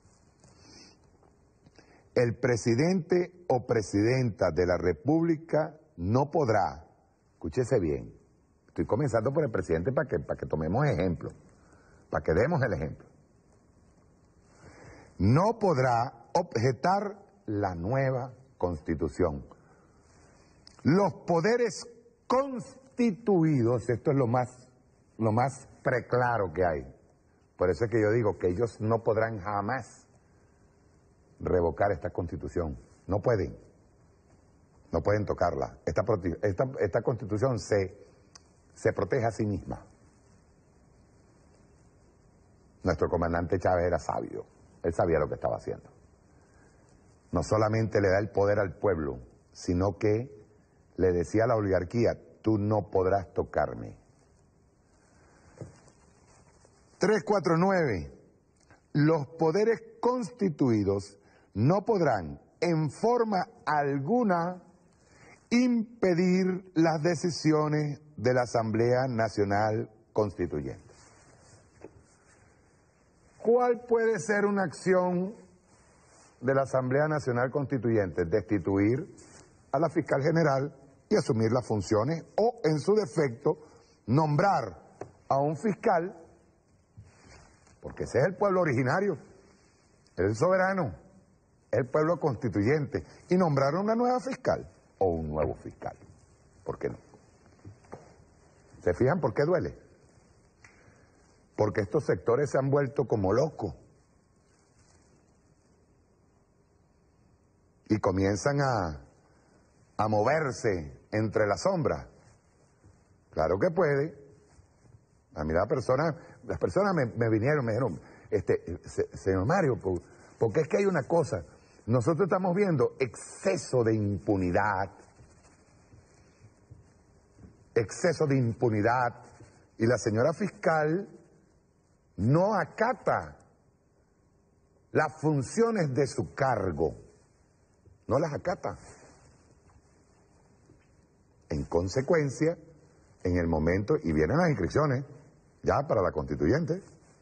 El presidente o presidenta de la República no podrá, escúchese bien, estoy comenzando por el presidente para que tomemos ejemplo, para que demos el ejemplo. No podrá objetar la nueva Constitución. Los poderes constituidos, esto es lo más preclaro que hay. Por eso es que yo digo que ellos no podrán jamás revocar esta Constitución. No pueden tocarla. Esta Constitución se protege a sí misma. Nuestro comandante Chávez era sabio. Él sabía lo que estaba haciendo. No solamente le da el poder al pueblo, sino que le decía a la oligarquía, tú no podrás tocarme. 349. Los poderes constituidos no podrán en forma alguna impedir las decisiones de la Asamblea Nacional Constituyente. ¿Cuál puede ser una acción de la Asamblea Nacional Constituyente? Destituir a la fiscal general y asumir las funciones o, en su defecto, nombrar a un fiscal, porque ese es el pueblo originario, el soberano, el pueblo constituyente, y nombrar una nueva fiscal o un nuevo fiscal. ¿Por qué no? ¿Se fijan por qué duele? Porque estos sectores se han vuelto como locos y comienzan a moverse entre las sombras. Claro que puede. A mí las personas me vinieron, me dijeron, señor Mario, porque es que hay una cosa, nosotros estamos viendo exceso de impunidad, y la señora fiscal no acata las funciones de su cargo, no las acata. En consecuencia, en el momento, y vienen las inscripciones ya para la constituyente,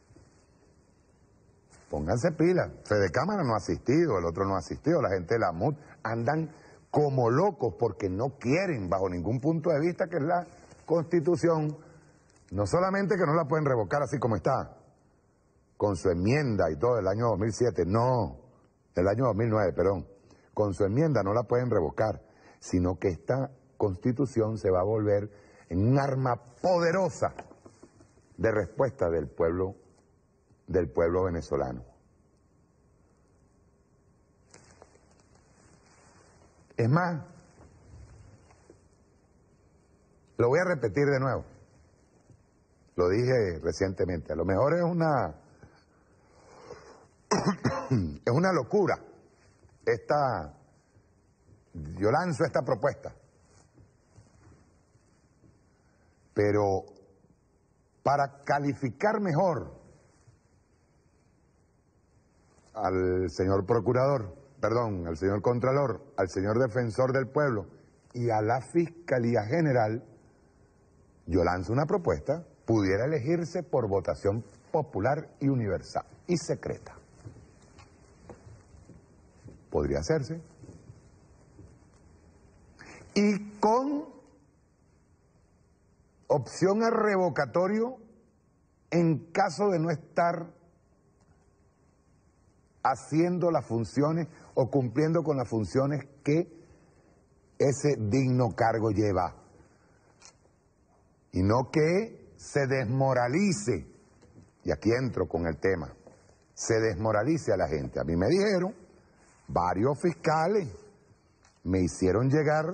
pónganse pilas. Fede Cámara no ha asistido, el otro no ha asistido, la gente de la MUD andan como locos porque no quieren, bajo ningún punto de vista, que es la Constitución, no solamente que no la pueden revocar así como está, con su enmienda y todo del año 2007, no, del año 2009, perdón, con su enmienda no la pueden revocar, sino que esta Constitución se va a volver en un arma poderosa de respuesta del pueblo venezolano. Es más, lo voy a repetir de nuevo, lo dije recientemente, a lo mejor es una locura, yo lanzo esta propuesta, pero para calificar mejor al señor procurador, al señor contralor, al señor defensor del pueblo y a la Fiscalía General, yo lanzo una propuesta, pudiera elegirse por votación popular y universal y secreta. Podría hacerse. Y con opción a revocatorio en caso de no estar haciendo las funciones o cumpliendo con las funciones que ese digno cargo lleva. Y no que se desmoralice, y aquí entro con el tema, se desmoralice a la gente. A mí me dijeron, varios fiscales me hicieron llegar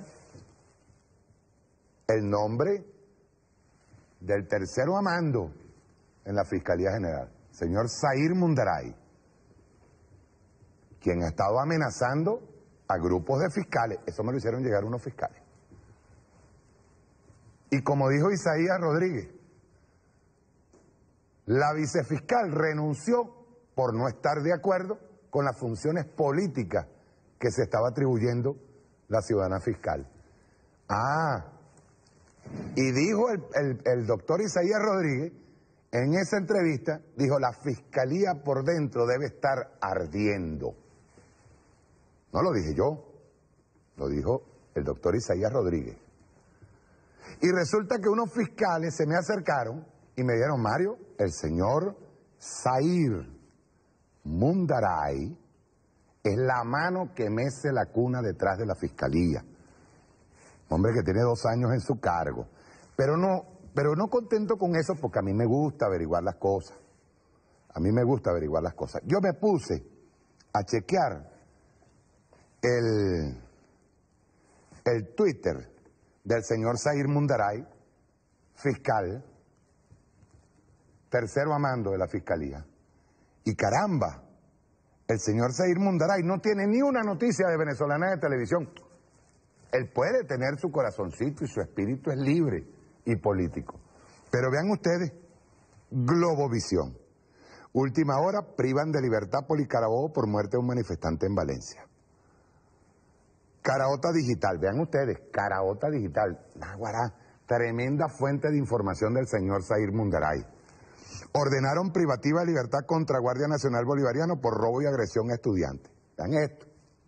el nombre del tercero a mando en la Fiscalía General, señor Zair Mundaray, quien ha estado amenazando a grupos de fiscales. Eso me lo hicieron llegar unos fiscales. Y como dijo Isaías Rodríguez, la vicefiscal renunció por no estar de acuerdo con las funciones políticas que se estaba atribuyendo la ciudadana fiscal. Y dijo el doctor Isaías Rodríguez, en esa entrevista, dijo, la fiscalía por dentro debe estar ardiendo. No lo dije yo, lo dijo el doctor Isaías Rodríguez. Y resulta que unos fiscales se me acercaron y me dijeron, Mario, el señor Zair Mundaray es la mano que mece la cuna detrás de la fiscalía. Hombre que tiene 2 años en su cargo. Pero no contento con eso, porque a mí me gusta averiguar las cosas. A mí me gusta averiguar las cosas. Yo me puse a chequear el Twitter del señor Zair Mundaray, fiscal, tercero a mando de la fiscalía. Y caramba, el señor Zair Mundaray no tiene ni una noticia de Venezolana de Televisión. Él puede tener su corazoncito y su espíritu es libre y político. Pero vean ustedes, Globovisión. Última hora, privan de libertad Poli Carabobo por muerte de un manifestante en Valencia. Caraota Digital, vean ustedes, Caraota Digital, náguara, tremenda fuente de información del señor Zair Mundaray. Ordenaron privativa de libertad contra Guardia Nacional Bolivariano por robo y agresión a estudiantes. Vean esto.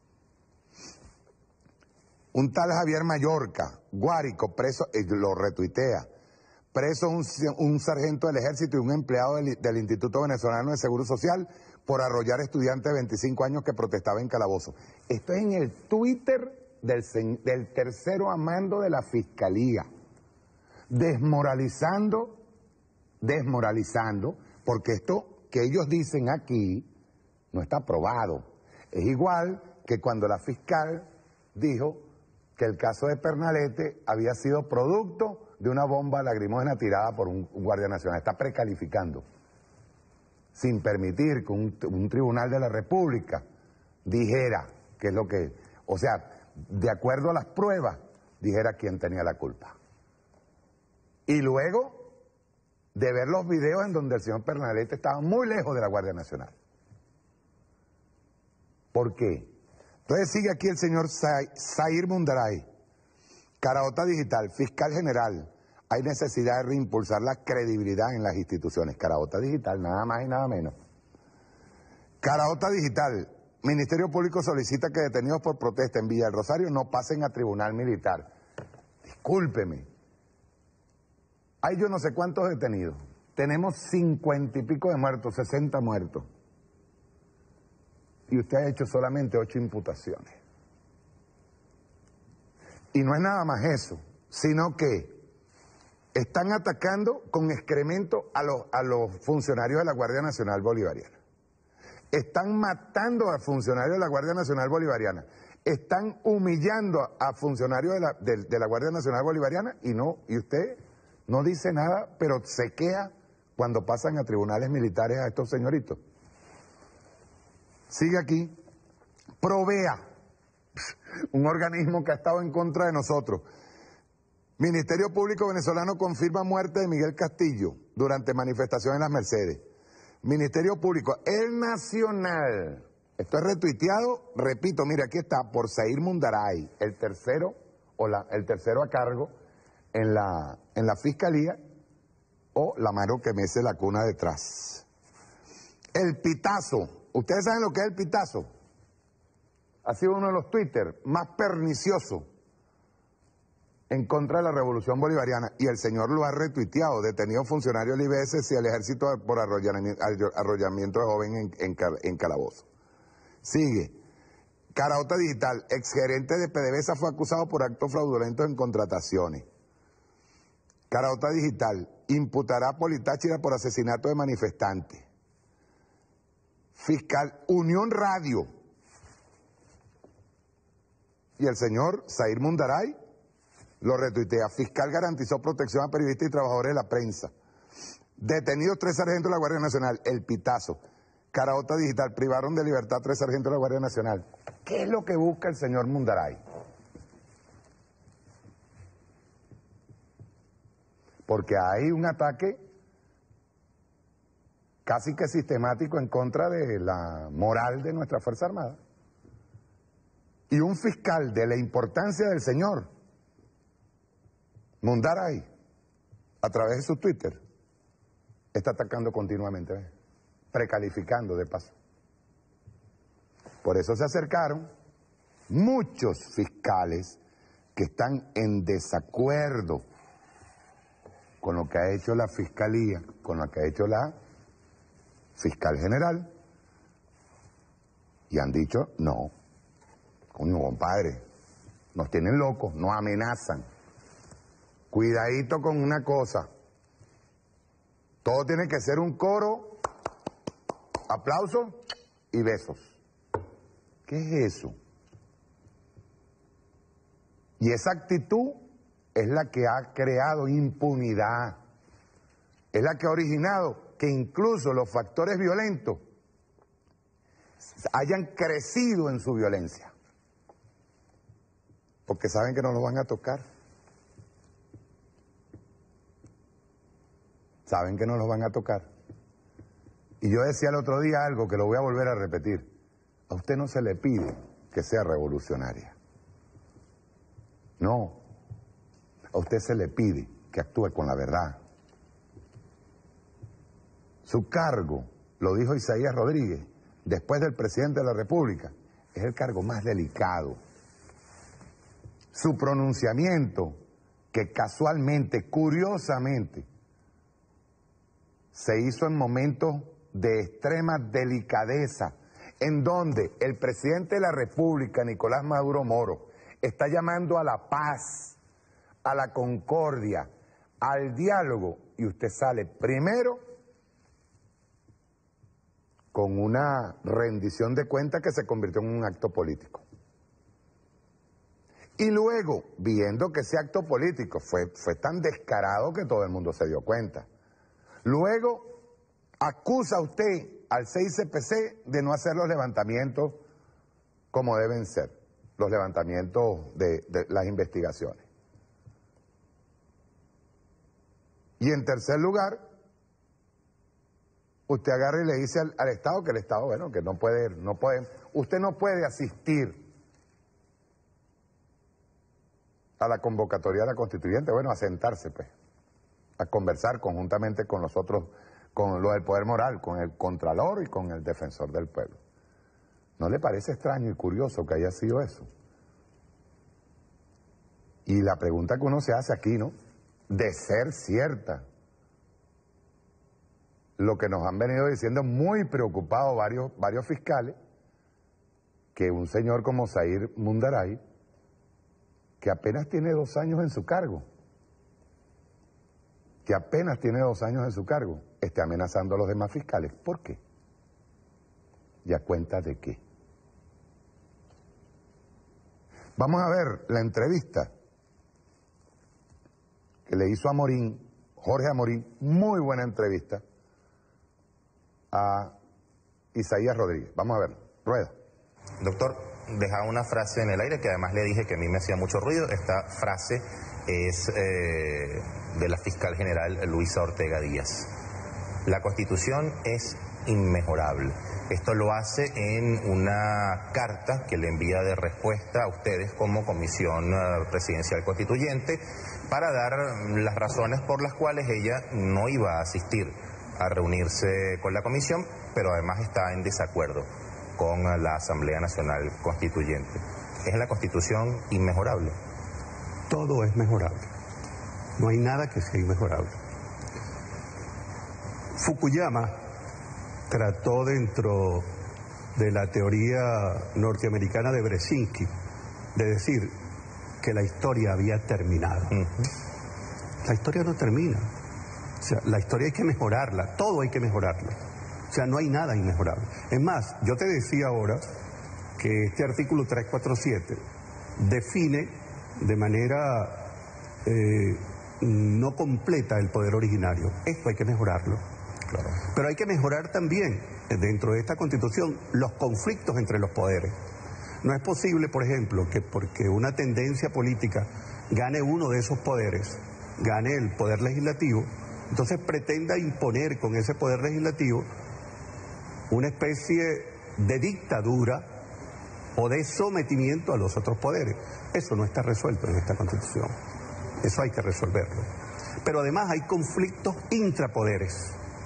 Un tal Javier Mallorca, Guárico, preso, lo retuitea, preso un sargento del ejército y un empleado del Instituto Venezolano de Seguro Social por arrollar estudiantes de 25 años que protestaba en Calabozo. Esto es en el Twitter del tercero a mando de la Fiscalía, desmoralizando, porque esto que ellos dicen aquí no está probado. Es igual que cuando la fiscal dijo que el caso de Pernalete había sido producto de una bomba lacrimógena tirada por un guardia nacional. Está precalificando, sin permitir que un tribunal de la República dijera que es lo que... O sea, de acuerdo a las pruebas, dijera quién tenía la culpa. Y luego de ver los videos en donde el señor Pernalete estaba muy lejos de la Guardia Nacional. ¿Por qué? Entonces sigue aquí el señor Zair Mundaray, Caraota Digital, fiscal general. Hay necesidad de reimpulsar la credibilidad en las instituciones. Caraota Digital, nada más y nada menos. Caraota Digital, Ministerio Público solicita que detenidos por protesta en Villa del Rosario no pasen a tribunal militar. Discúlpeme. Hay yo no sé cuántos detenidos. Tenemos 50 y pico de muertos, 60 muertos. Y usted ha hecho solamente 8 imputaciones. Y no es nada más eso, sino que están atacando con excremento a los funcionarios de la Guardia Nacional Bolivariana. Están matando a funcionarios de la Guardia Nacional Bolivariana. Están humillando a funcionarios de la Guardia Nacional Bolivariana y usted no dice nada, pero se queja cuando pasan a tribunales militares a estos señoritos. Sigue aquí, Provea, un organismo que ha estado en contra de nosotros. Ministerio Público Venezolano confirma muerte de Miguel Castillo durante manifestación en Las Mercedes. Ministerio Público, el Nacional, esto es retuiteado, repito, mira, aquí está, por Zair Mundaray, el tercero a cargo en la Fiscalía, o la mano que mece la cuna detrás. El pitazo. ¿Ustedes saben lo que es el pitazo? Ha sido uno de los Twitter más perniciosos en contra de la Revolución Bolivariana. Y el señor lo ha retuiteado. Detenido funcionario del IBS y el ejército por arrollamiento de joven en Calabozo. Sigue. Caraota Digital. Exgerente de PDVSA fue acusado por actos fraudulentos en contrataciones. Caraota Digital. Imputará a Politáchira por asesinato de manifestantes. Fiscal Unión Radio. Y el señor Zair Mundaray lo retuitea. Fiscal garantizó protección a periodistas y trabajadores de la prensa. Detenidos 3 sargentos de la Guardia Nacional. El pitazo. Caraota Digital. Privaron de libertad 3 sargentos de la Guardia Nacional. ¿Qué es lo que busca el señor Mundaray? porque hay un ataque casi que sistemático en contra de la moral de nuestra Fuerza Armada. Y un fiscal de la importancia del señor Mundaray, a través de su Twitter, está atacando continuamente, precalificando de paso. Por eso se acercaron muchos fiscales que están en desacuerdo con lo que ha hecho la Fiscalía, con lo que ha hecho la Fiscal General, y han dicho, no, coño, compadre, nos tienen locos, nos amenazan. Cuidadito con una cosa, todo tiene que ser un coro, aplausos y besos. ¿Qué es eso? Y esa actitud es la que ha creado impunidad, es la que ha originado que incluso los factores violentos hayan crecido en su violencia, porque saben que no los van a tocar. Saben que no los van a tocar. Y yo decía el otro día algo que lo voy a volver a repetir. A usted no se le pide que sea revolucionaria. No. A usted se le pide que actúe con la verdad. Su cargo, lo dijo Isaías Rodríguez, después del presidente de la República, es el cargo más delicado. Su pronunciamiento, que casualmente, curiosamente, se hizo en momentos de extrema delicadeza, en donde el presidente de la República, Nicolás Maduro Moro, está llamando a la paz, a la concordia, al diálogo, y usted sale primero con una rendición de cuentas que se convirtió en un acto político. Y luego, viendo que ese acto político fue tan descarado que todo el mundo se dio cuenta, luego acusa a usted al CICPC de no hacer los levantamientos como deben ser, los levantamientos de las investigaciones. Y en tercer lugar, usted agarra y le dice al Estado que el Estado, bueno, que no puede, usted no puede asistir a la convocatoria de la constituyente, bueno, a sentarse, pues, a conversar conjuntamente con los otros, con lo del poder moral, con el Contralor y con el Defensor del Pueblo. ¿No le parece extraño y curioso que haya sido eso? Y la pregunta que uno se hace aquí, ¿no? De ser cierta, lo que nos han venido diciendo muy preocupados varios fiscales, que un señor como Zair Mundaray, que apenas tiene 2 años en su cargo, esté amenazando a los demás fiscales. ¿Por qué? ¿Y a cuenta de qué? Vamos a ver la entrevista que le hizo Jorge Amorín, muy buena entrevista, a Isaías Rodríguez. Vamos a ver, rueda. Doctor, dejaba una frase en el aire que además le dije que a mí me hacía mucho ruido. Esta frase es de la fiscal general Luisa Ortega Díaz. La Constitución es inmejorable. Esto lo hace en una carta que le envía de respuesta a ustedes como Comisión Presidencial Constituyente para dar las razones por las cuales ella no iba a asistir a reunirse con la comisión, pero además está en desacuerdo con la Asamblea Nacional Constituyente. ¿Es la Constitución inmejorable? Todo es mejorable. No hay nada que sea inmejorable. Fukuyama trató dentro de la teoría norteamericana de Brzezinski de decir que la historia había terminado. La historia no termina. O sea, la historia hay que mejorarla, todo hay que mejorarlo. O sea, no hay nada inmejorable. Es más, yo te decía ahora que este artículo 347 define de manera no completa el poder originario. Esto hay que mejorarlo. Claro. Pero hay que mejorar también, dentro de esta Constitución, los conflictos entre los poderes. No es posible, por ejemplo, que porque una tendencia política gane uno de esos poderes, gane el poder legislativo, entonces pretenda imponer con ese poder legislativo una especie de dictadura o de sometimiento a los otros poderes. Eso no está resuelto en esta Constitución. Eso hay que resolverlo. Pero además hay conflictos intrapoderes.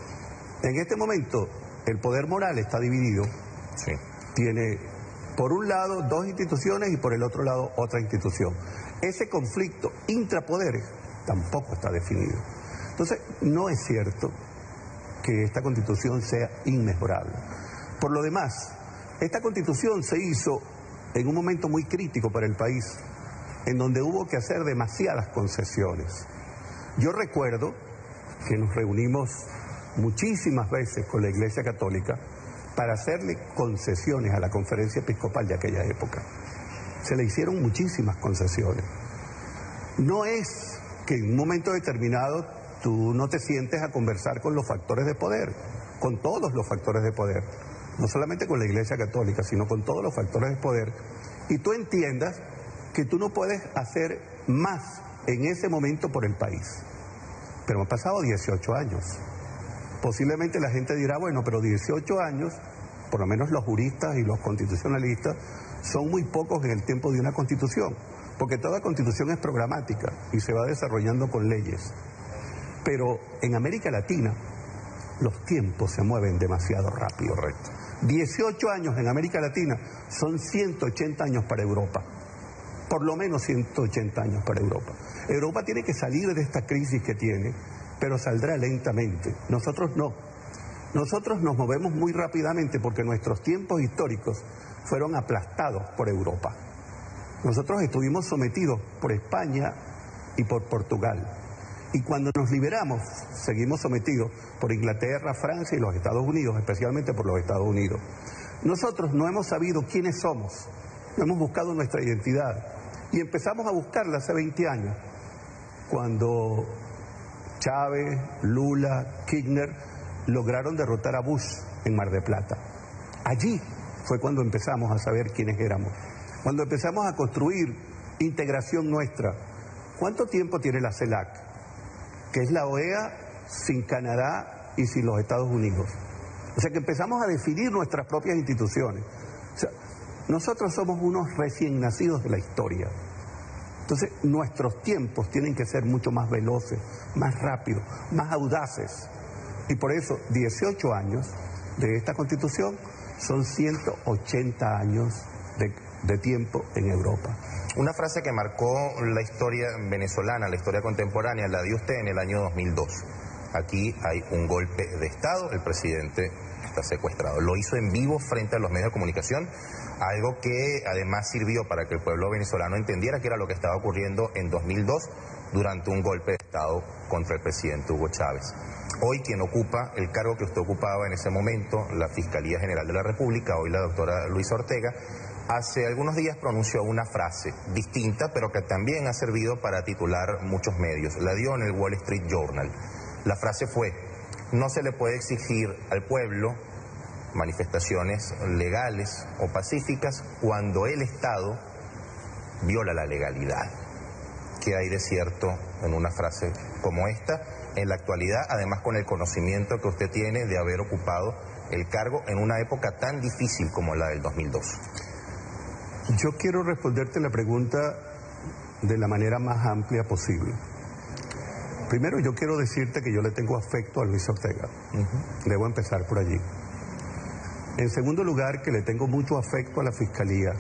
En este momento el poder moral está dividido. Sí. Tiene por un lado dos instituciones y por el otro lado otra institución. Ese conflicto intrapoderes tampoco está definido. Entonces, no es cierto que esta Constitución sea inmejorable. Por lo demás, esta Constitución se hizo en un momento muy crítico para el país, en donde hubo que hacer demasiadas concesiones. Yo recuerdo que nos reunimos muchísimas veces con la Iglesia Católica para hacerle concesiones a la Conferencia Episcopal de aquella época. Se le hicieron muchísimas concesiones. No es que en un momento determinado tú no te sientes a conversar con los factores de poder, con todos los factores de poder, no solamente con la Iglesia Católica, sino con todos los factores de poder, y tú entiendas que tú no puedes hacer más en ese momento por el país. Pero han pasado 18 años. Posiblemente la gente dirá, bueno, pero 18 años, por lo menos los juristas y los constitucionalistas, son muy pocos en el tiempo de una constitución, porque toda constitución es programática y se va desarrollando con leyes. Pero en América Latina los tiempos se mueven demasiado rápido. Correcto. 18 años en América Latina son 180 años para Europa. Por lo menos 180 años para Europa. Europa tiene que salir de esta crisis que tiene, pero saldrá lentamente. Nosotros no. Nosotros nos movemos muy rápidamente porque nuestros tiempos históricos fueron aplastados por Europa. Nosotros estuvimos sometidos por España y por Portugal. Y cuando nos liberamos, seguimos sometidos por Inglaterra, Francia y los Estados Unidos, especialmente por los Estados Unidos. Nosotros no hemos sabido quiénes somos, no hemos buscado nuestra identidad. Y empezamos a buscarla hace 20 años, cuando Chávez, Lula, Kirchner lograron derrotar a Bush en Mar del Plata. Allí fue cuando empezamos a saber quiénes éramos, cuando empezamos a construir integración nuestra. ¿Cuánto tiempo tiene la CELAC? Que es la OEA sin Canadá y sin los Estados Unidos. O sea que empezamos a definir nuestras propias instituciones. O sea, nosotros somos unos recién nacidos de la historia. Entonces nuestros tiempos tienen que ser mucho más veloces, más rápidos, más audaces. Y por eso 18 años de esta Constitución son 180 años de tiempo en Europa. Una frase que marcó la historia venezolana, la historia contemporánea, la de usted en el año 2002. Aquí hay un golpe de Estado, el presidente está secuestrado. Lo hizo en vivo frente a los medios de comunicación, algo que además sirvió para que el pueblo venezolano entendiera que era lo que estaba ocurriendo en 2002 durante un golpe de Estado contra el presidente Hugo Chávez. Hoy quien ocupa el cargo que usted ocupaba en ese momento, la Fiscalía General de la República, hoy la doctora Luisa Ortega, hace algunos días pronunció una frase distinta, pero que también ha servido para titular muchos medios. La dio en el Wall Street Journal. La frase fue: no se le puede exigir al pueblo manifestaciones legales o pacíficas cuando el Estado viola la legalidad. ¿Qué hay de cierto en una frase como esta en la actualidad, además con el conocimiento que usted tiene de haber ocupado el cargo en una época tan difícil como la del 2002? Yo quiero responderte la pregunta de la manera más amplia posible. Primero, yo quiero decirte que yo le tengo afecto a Luis Ortega. Debo empezar por allí. En segundo lugar, que le tengo mucho afecto a la Fiscalía.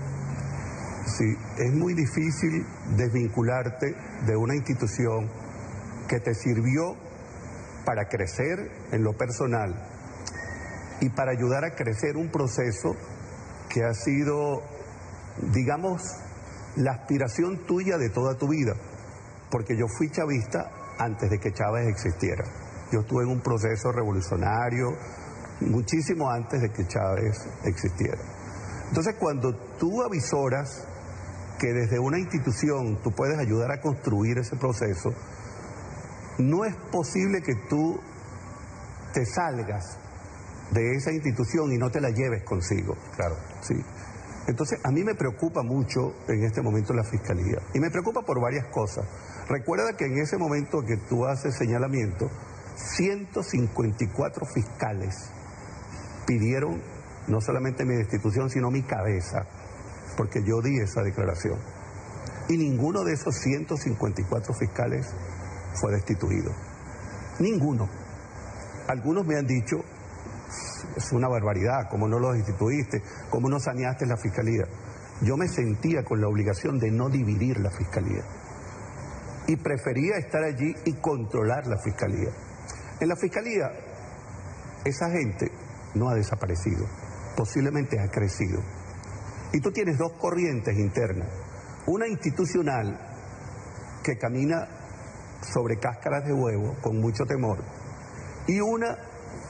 Sí, es muy difícil desvincularte de una institución que te sirvió para crecer en lo personal y para ayudar a crecer un proceso que ha sido, digamos, la aspiración tuya de toda tu vida, porque yo fui chavista antes de que Chávez existiera. Yo estuve en un proceso revolucionario muchísimo antes de que Chávez existiera. Entonces, cuando tú avisoras que desde una institución tú puedes ayudar a construir ese proceso, no es posible que tú te salgas de esa institución y no te la lleves consigo. Claro. Sí. Entonces, a mí me preocupa mucho en este momento la Fiscalía. Y me preocupa por varias cosas. Recuerda que en ese momento que tú haces señalamiento, 154 fiscales pidieron no solamente mi destitución, sino mi cabeza, porque yo di esa declaración. Y ninguno de esos 154 fiscales fue destituido. Ninguno. Algunos me han dicho, es una barbaridad, ¿cómo no los destituiste? ¿Cómo no saneaste la Fiscalía? Yo me sentía con la obligación de no dividir la Fiscalía. Y prefería estar allí y controlar la Fiscalía. En la Fiscalía, esa gente no ha desaparecido, posiblemente ha crecido. Y tú tienes dos corrientes internas. Una institucional que camina sobre cáscaras de huevo con mucho temor y una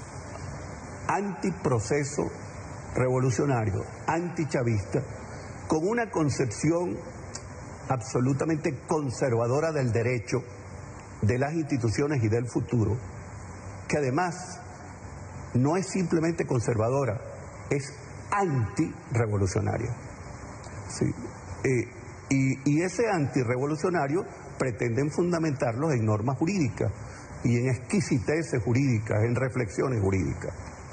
antiproceso revolucionario, antichavista, con una concepción absolutamente conservadora del derecho, de las instituciones y del futuro, que además no es simplemente conservadora, es antirrevolucionaria. Sí. Y ese antirrevolucionario pretenden fundamentarlos en normas jurídicas y en exquisiteces jurídicas, en reflexiones jurídicas.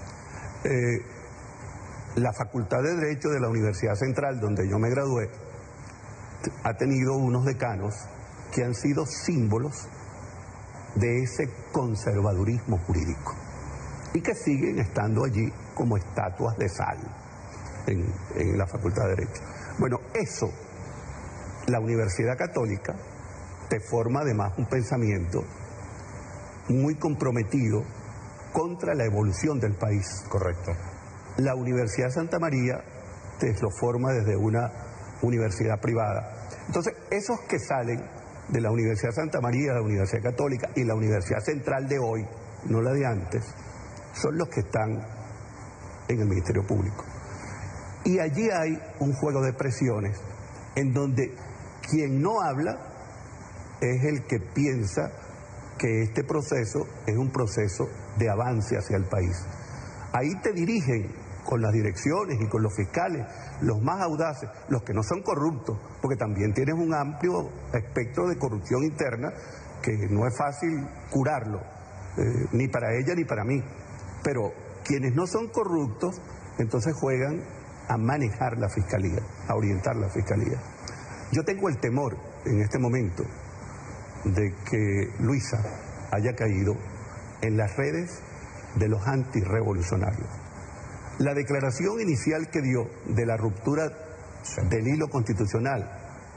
La Facultad de Derecho de la Universidad Central, donde yo me gradué, ha tenido unos decanos que han sido símbolos de ese conservadurismo jurídico y que siguen estando allí como estatuas de sal en la Facultad de Derecho. Bueno, eso, la Universidad Católica te forma además un pensamiento muy comprometido contra la evolución del país. Correcto. La Universidad Santa María te lo forma desde una universidad privada. Entonces, esos que salen de la Universidad Santa María, la Universidad Católica y la Universidad Central de hoy, no la de antes, son los que están en el Ministerio Público. Y allí hay un juego de presiones en donde quien no habla es el que piensa que este proceso es un proceso de avance hacia el país. Ahí te dirigen con las direcciones y con los fiscales, los más audaces, los que no son corruptos, porque también tienes un amplio espectro de corrupción interna que no es fácil curarlo, ni para ella ni para mí. Pero quienes no son corruptos, entonces juegan a manejar la Fiscalía, a orientar la Fiscalía. Yo tengo el temor en este momento de que Luisa haya caído en las redes de los antirrevolucionarios. La declaración inicial que dio de la ruptura del hilo constitucional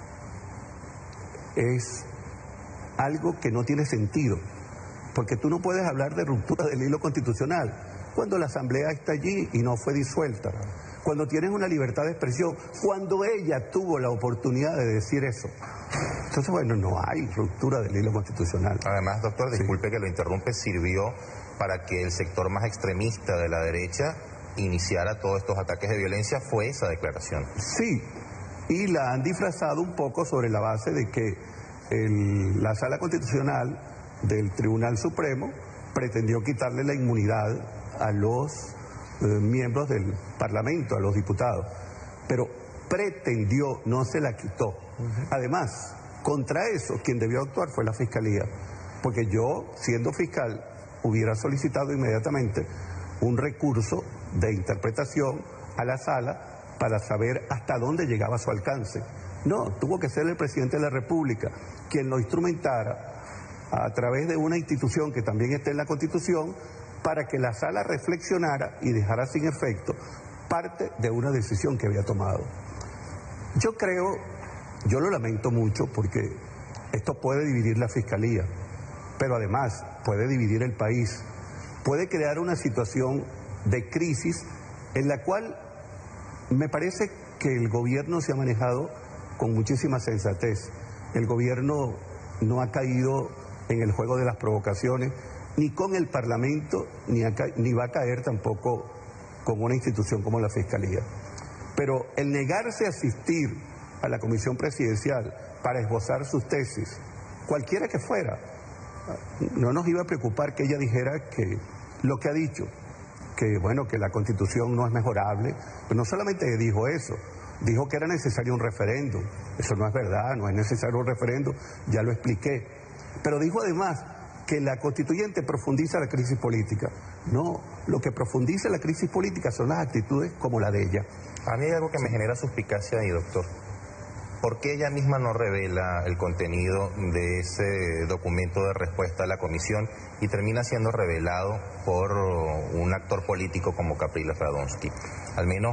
es algo que no tiene sentido, porque tú no puedes hablar de ruptura del hilo constitucional cuando la Asamblea está allí y no fue disuelta, cuando tienes una libertad de expresión, cuando ella tuvo la oportunidad de decir eso. Entonces, bueno, no hay ruptura del hilo constitucional. Además, doctor, disculpe que lo interrumpe, sirvió para que el sector más extremista de la derecha iniciara todos estos ataques de violencia, fue esa declaración. Sí, y la han disfrazado un poco sobre la base de que la Sala Constitucional del Tribunal Supremo pretendió quitarle la inmunidad a los miembros del Parlamento, a los diputados, pero pretendió, no se la quitó. Además, contra eso, quien debió actuar fue la Fiscalía, porque yo, siendo fiscal, hubiera solicitado inmediatamente un recurso de interpretación a la sala para saber hasta dónde llegaba su alcance. No, tuvo que ser el presidente de la República quien lo instrumentara a través de una institución que también está en la Constitución para que la sala reflexionara y dejara sin efecto parte de una decisión que había tomado. Yo creo, yo lo lamento mucho porque esto puede dividir la Fiscalía, pero además puede dividir el país, puede crear una situación de crisis en la cual me parece que el gobierno se ha manejado con muchísima sensatez. El gobierno no ha caído en el juego de las provocaciones, ni con el Parlamento, ni va a caer tampoco con una institución como la Fiscalía. Pero el negarse a asistir a la Comisión Presidencial para esbozar sus tesis, cualquiera que fuera, no nos iba a preocupar que ella dijera que lo que ha dicho, que bueno, que la Constitución no es mejorable, pero no solamente dijo eso, dijo que era necesario un referéndum. Eso no es verdad, no es necesario un referéndum, ya lo expliqué. Pero dijo además que la constituyente profundiza la crisis política. No, lo que profundiza la crisis política son las actitudes como la de ella. A mí hay algo que me genera suspicacia ahí, doctor. ¿Por qué ella misma no revela el contenido de ese documento de respuesta a la comisión y termina siendo revelado por un actor político como Capriles Radonsky? Al menos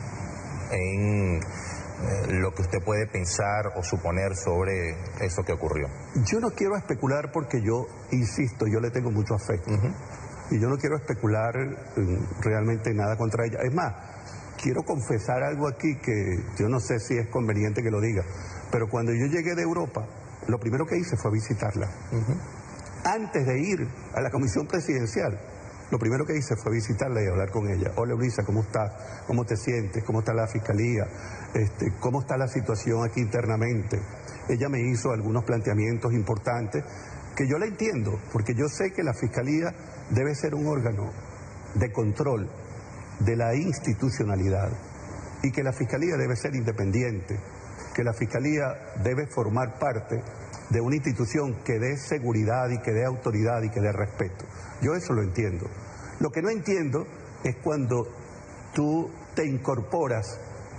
en lo que usted puede pensar o suponer sobre eso que ocurrió. Yo no quiero especular porque yo, insisto, yo le tengo mucho afecto. Y yo no quiero especular realmente nada contra ella. Es más, quiero confesar algo aquí que yo no sé si es conveniente que lo diga, pero cuando yo llegué de Europa, lo primero que hice fue visitarla. Antes de ir a la comisión presidencial, lo primero que hice fue visitarla y hablar con ella. Hola, Luisa, ¿cómo estás? ¿Cómo te sientes? ¿Cómo está la fiscalía? ¿Cómo está la situación aquí internamente? Ella me hizo algunos planteamientos importantes que yo la entiendo, porque yo sé que la fiscalía debe ser un órgano de control de la institucionalidad y que la fiscalía debe ser independiente, que la fiscalía debe formar parte de una institución que dé seguridad y que dé autoridad y que dé respeto. Yo eso lo entiendo. Lo que no entiendo es cuando tú te incorporas,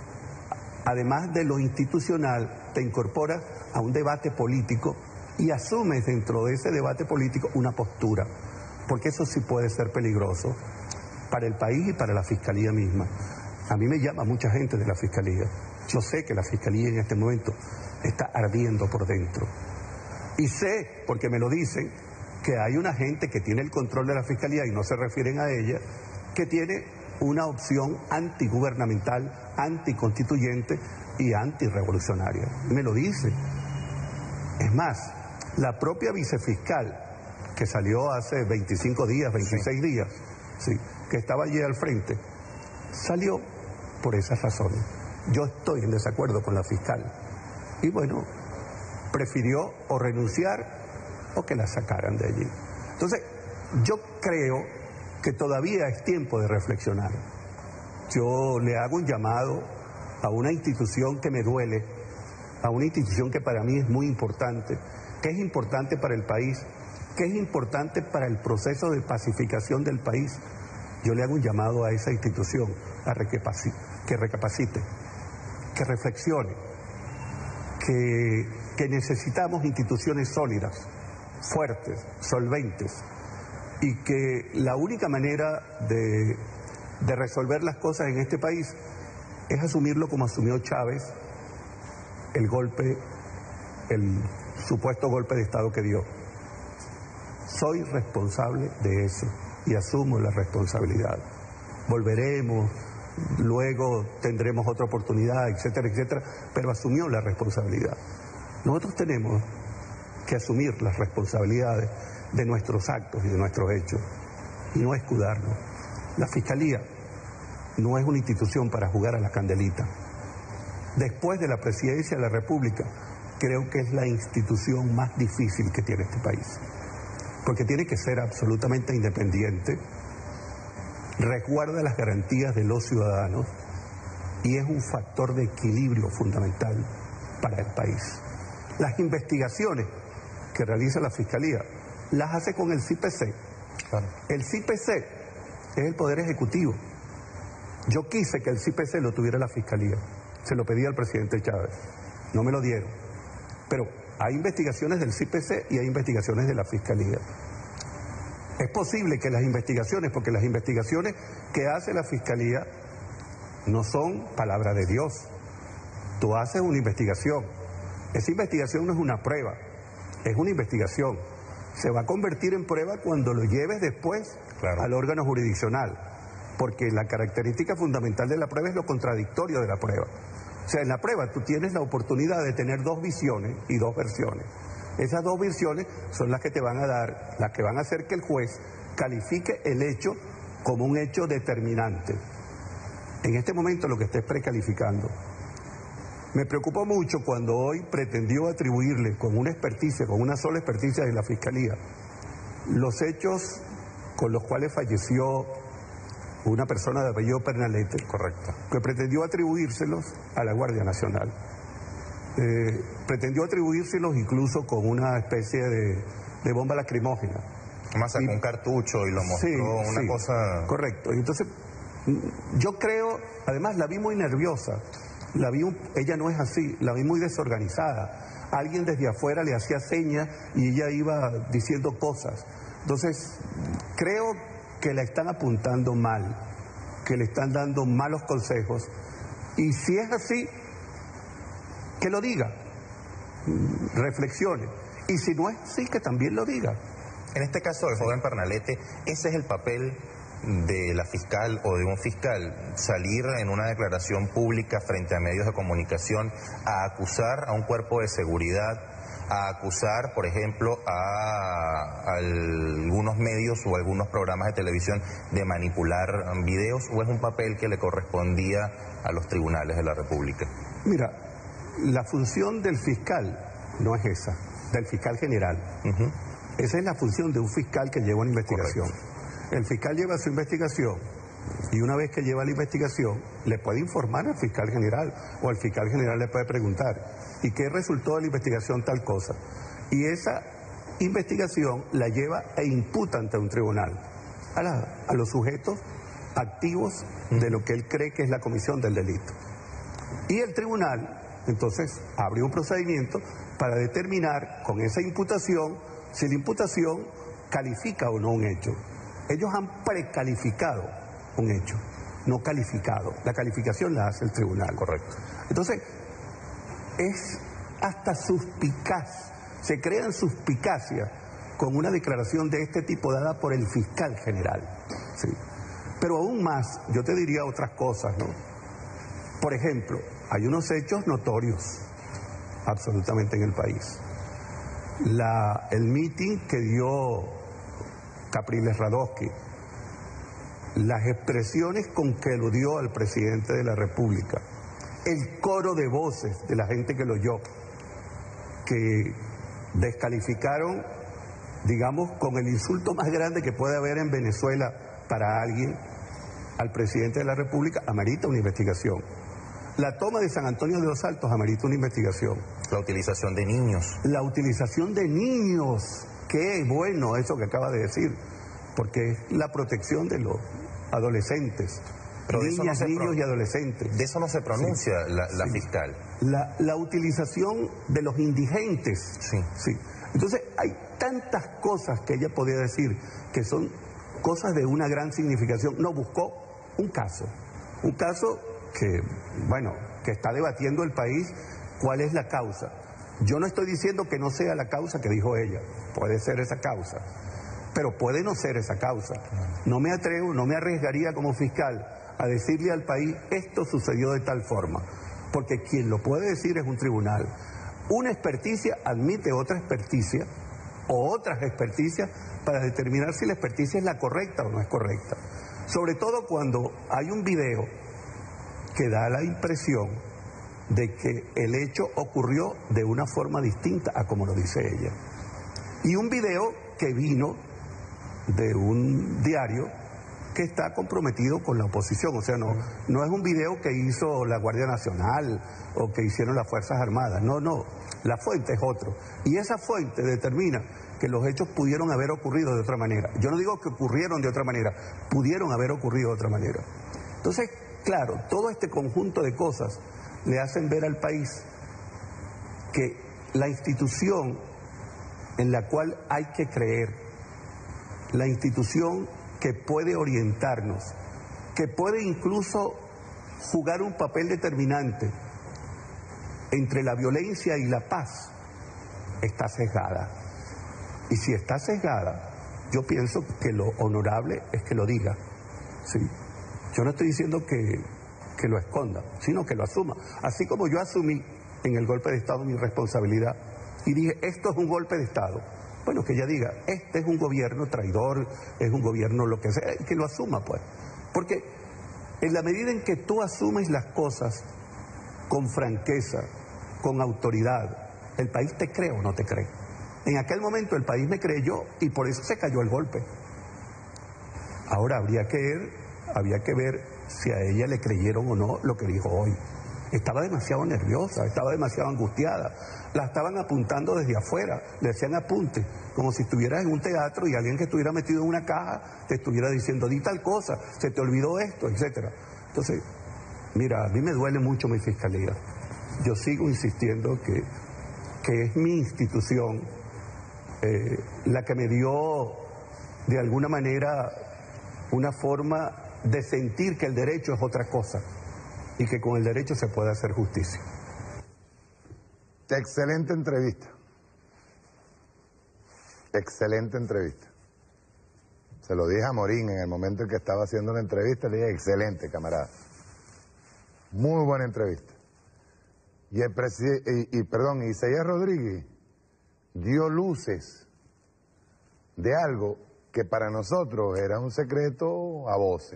además de lo institucional, te incorporas a un debate político y asumes dentro de ese debate político una postura, porque eso sí puede ser peligroso para el país y para la fiscalía misma. A mí me llama mucha gente de la fiscalía. Yo sé que la fiscalía en este momento está ardiendo por dentro. Y sé, porque me lo dicen, que hay una gente que tiene el control de la fiscalía y no se refieren a ella, que tiene una opción antigubernamental, anticonstituyente y antirrevolucionaria. Me lo dicen. Es más, la propia vicefiscal, que salió hace 25 días, 26 días, sí, que estaba allí al frente, salió por esas razones. Yo estoy en desacuerdo con la fiscal. Y bueno, prefirió o renunciar o que la sacaran de allí. Entonces, yo creo que todavía es tiempo de reflexionar. Yo le hago un llamado a una institución que me duele, a una institución que para mí es muy importante, que es importante para el país, que es importante para el proceso de pacificación del país. Yo le hago un llamado a esa institución a que recapacite, que reflexione, que necesitamos instituciones sólidas, fuertes, solventes, y que la única manera de resolver las cosas en este país es asumirlo como asumió Chávez el supuesto golpe de Estado que dio. Soy responsable de eso y asumo la responsabilidad. Volveremos, luego tendremos otra oportunidad, etcétera, etcétera, pero asumió la responsabilidad. Nosotros tenemos que asumir las responsabilidades de nuestros actos y de nuestros hechos y no escudarnos. La Fiscalía no es una institución para jugar a la candelita. Después de la Presidencia de la República, creo que es la institución más difícil que tiene este país, porque tiene que ser absolutamente independiente, resguarda las garantías de los ciudadanos y es un factor de equilibrio fundamental para el país. Las investigaciones que realiza la Fiscalía las hace con el CIPC. Claro. El CIPC es el Poder Ejecutivo. Yo quise que el CIPC lo tuviera la Fiscalía. Se lo pedí al presidente Chávez. No me lo dieron. Pero hay investigaciones del CIPC y hay investigaciones de la Fiscalía. Es posible que las investigaciones, porque las investigaciones que hace la Fiscalía no son palabra de Dios. Tú haces una investigación. Esa investigación no es una prueba, es una investigación. Se va a convertir en prueba cuando lo lleves después al órgano jurisdiccional, porque la característica fundamental de la prueba es lo contradictorio de la prueba. O sea, en la prueba tú tienes la oportunidad de tener dos visiones y dos versiones. Esas dos versiones son las que te van a dar, las que van a hacer que el juez califique el hecho como un hecho determinante. En este momento lo que estés precalificando. Me preocupó mucho cuando hoy pretendió atribuirle con una experticia, con una sola experticia de la Fiscalía, los hechos con los cuales falleció una persona de apellido Pernalete, correcto, que pretendió atribuírselos a la Guardia Nacional. Pretendió atribuírselos incluso con una especie de bomba lacrimógena. Más sacó un cartucho y lo mostró, sí, una cosa... Correcto. Y entonces, yo creo, además la vi muy nerviosa, ella no es así, la vi muy desorganizada. Alguien desde afuera le hacía señas y ella iba diciendo cosas. Entonces, creo que la están apuntando mal, que le están dando malos consejos. Y si es así, que lo diga, reflexione. Y si no es así, que también lo diga. En este caso del joven Pernalete, ese es el papel de la fiscal o de un fiscal, salir en una declaración pública frente a medios de comunicación a acusar a un cuerpo de seguridad, a acusar, por ejemplo, a algunos medios o algunos programas de televisión de manipular videos, o es un papel que le correspondía a los tribunales de la República? Mira, la función del fiscal no es esa, del fiscal general. Esa es la función de un fiscal que lleva una investigación. Correcto. El fiscal lleva su investigación y una vez que lleva la investigación le puede informar al fiscal general, o al fiscal general le puede preguntar ¿y qué resultó de la investigación tal cosa? Y esa investigación la lleva e imputa ante un tribunal a los sujetos activos de lo que él cree que es la comisión del delito. Y el tribunal entonces abre un procedimiento para determinar con esa imputación si la imputación califica o no un hecho. Ellos han precalificado un hecho, no calificado. La calificación la hace el tribunal. Correcto. Entonces, es hasta suspicaz, se crean suspicacias con una declaración de este tipo dada por el fiscal general. ¿Sí? Pero aún más, yo te diría otras cosas, ¿no? Por ejemplo, hay unos hechos notorios, absolutamente en el país. El meeting que dio Capriles Radosky, las expresiones con que eludió al presidente de la República, el coro de voces de la gente que lo oyó, que descalificaron, digamos, con el insulto más grande que puede haber en Venezuela para alguien, al presidente de la República, amerita una investigación. La toma de San Antonio de los Altos amerita una investigación. La utilización de niños. La utilización de niños. Qué bueno eso que acaba de decir, porque es la protección de los adolescentes, pero niñas, niños y adolescentes. De eso no se pronuncia la fiscal. La utilización de los indigentes. Sí. Entonces hay tantas cosas que ella podía decir que son cosas de una gran significación. No, buscó un caso que, bueno, que está debatiendo el país cuál es la causa. Yo no estoy diciendo que no sea la causa que dijo ella, puede ser esa causa, pero puede no ser esa causa. No me atrevo, no me arriesgaría como fiscal a decirle al país esto sucedió de tal forma, porque quien lo puede decir es un tribunal. Una experticia admite otra experticia o otras experticias para determinar si la experticia es la correcta o no es correcta. Sobre todo cuando hay un video que da la impresión de que el hecho ocurrió de una forma distinta a como lo dice ella. Y un video que vino de un diario que está comprometido con la oposición, o sea, no es un video que hizo la Guardia Nacional o que hicieron las Fuerzas Armadas, no, la fuente es otro. Y esa fuente determina que los hechos pudieron haber ocurrido de otra manera. Yo no digo que ocurrieron de otra manera, pudieron haber ocurrido de otra manera. Entonces, claro, todo este conjunto de cosas le hacen ver al país que la institución en la cual hay que creer, la institución que puede orientarnos, que puede incluso jugar un papel determinante entre la violencia y la paz, está sesgada. Y si está sesgada, yo pienso que lo honorable es que lo diga. ¿Sí? Yo no estoy diciendo que lo esconda, sino que lo asuma. Así como yo asumí en el golpe de Estado mi responsabilidad y dije, esto es un golpe de Estado. Bueno, que ella diga, este es un gobierno traidor, es un gobierno lo que sea, y que lo asuma, pues. Porque en la medida en que tú asumes las cosas con franqueza, con autoridad, el país te cree o no te cree. En aquel momento el país me creyó y por eso se cayó el golpe. Ahora habría que ver había que ver si a ella le creyeron o no lo que dijo hoy. Estaba demasiado nerviosa, estaba demasiado angustiada. La estaban apuntando desde afuera, le hacían apunte, como si estuvieras en un teatro y alguien que estuviera metido en una caja te estuviera diciendo, di tal cosa, se te olvidó esto, etcétera. Entonces, mira, a mí me duele mucho mi fiscalía. Yo sigo insistiendo que es mi institución la que me dio, de alguna manera, una forma de sentir que el derecho es otra cosa y que con el derecho se puede hacer justicia. Excelente entrevista. Excelente entrevista. Se lo dije a Morín en el momento en que estaba haciendo la entrevista, le dije, excelente, camarada. Muy buena entrevista. Y Isaías Rodríguez dio luces de algo que para nosotros era un secreto a voces.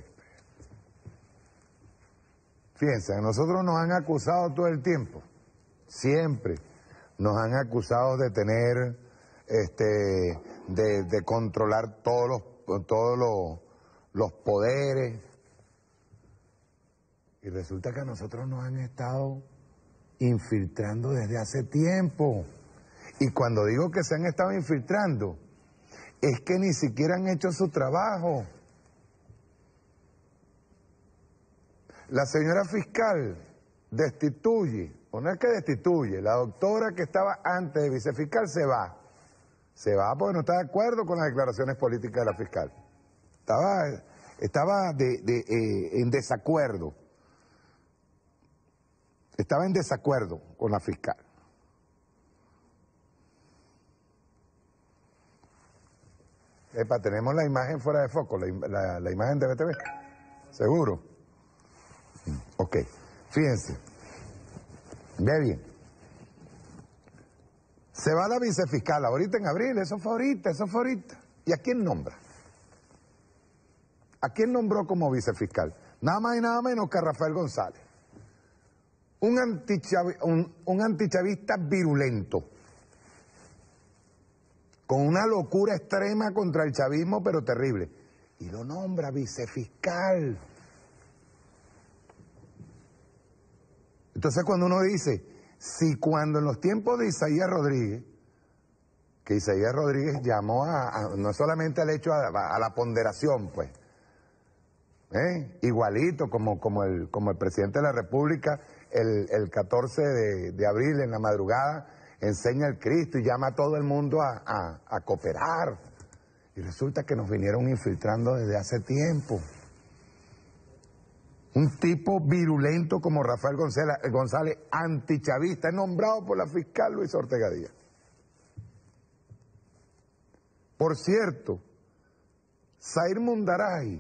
Fíjense, a nosotros nos han acusado todo el tiempo, siempre nos han acusado de tener, de controlar todos los poderes, y resulta que a nosotros nos han estado infiltrando desde hace tiempo. Y cuando digo que se han estado infiltrando, es que ni siquiera han hecho su trabajo. La señora fiscal destituye, o no es que destituye, la doctora que estaba antes de vicefiscal se va. Se va porque no está de acuerdo con las declaraciones políticas de la fiscal. Estaba en desacuerdo. Estaba en desacuerdo con la fiscal. Epa, tenemos la imagen fuera de foco, la imagen de BTV. ¿Seguro? Ok, fíjense. Ve bien. Se va la vicefiscal ahorita en abril, eso fue ahorita. ¿Y a quién nombra? ¿A quién nombró como vicefiscal? Nada más y nada menos que a Rafael González. Un antichavista virulento, con una locura extrema contra el chavismo, pero terrible. Y lo nombra vicefiscal. Entonces cuando uno dice, si cuando en los tiempos de Isaías Rodríguez, que Isaías Rodríguez llamó no solamente al hecho, a la ponderación, pues, igualito como el presidente de la República, el 14 de abril en la madrugada, enseña el Cristo y llama a todo el mundo a cooperar. Y resulta que nos vinieron infiltrando desde hace tiempo. Un tipo virulento como Rafael González, antichavista, es nombrado por la fiscal Luisa Ortega Díaz. Por cierto, Zair Mundaray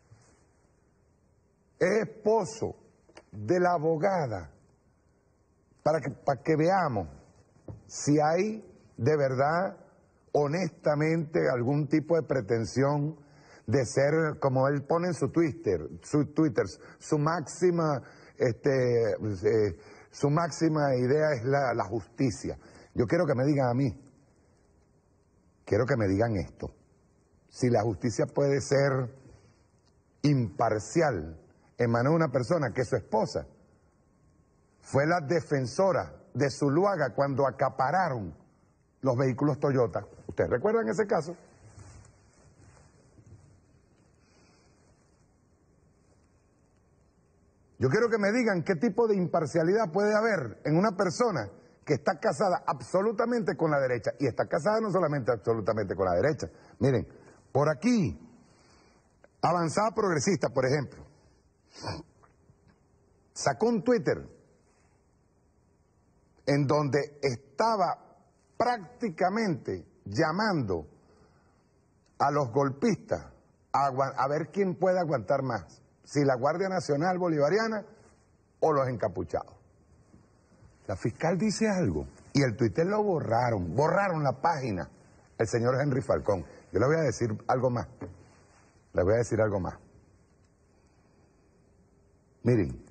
es esposo de la abogada, para que veamos si hay de verdad, honestamente, algún tipo de pretensión de ser, como él pone en su Twitter, su máxima idea es la justicia. Yo quiero que me digan a mí, quiero que me digan esto, si la justicia puede ser imparcial en manos de una persona que es su esposa fue la defensora de Zuluaga cuando acapararon los vehículos Toyota. ¿Ustedes recuerdan ese caso? Yo quiero que me digan qué tipo de imparcialidad puede haber en una persona que está casada absolutamente con la derecha, y está casada no solamente absolutamente con la derecha. Miren, por aquí, Avanzada Progresista, por ejemplo, sacó un Twitter en donde estaba prácticamente llamando a los golpistas a ver quién puede aguantar más, si la Guardia Nacional Bolivariana o los encapuchados. La fiscal dice algo y el Twitter lo borraron la página, el señor Henry Falcón. Yo le voy a decir algo más, Miren,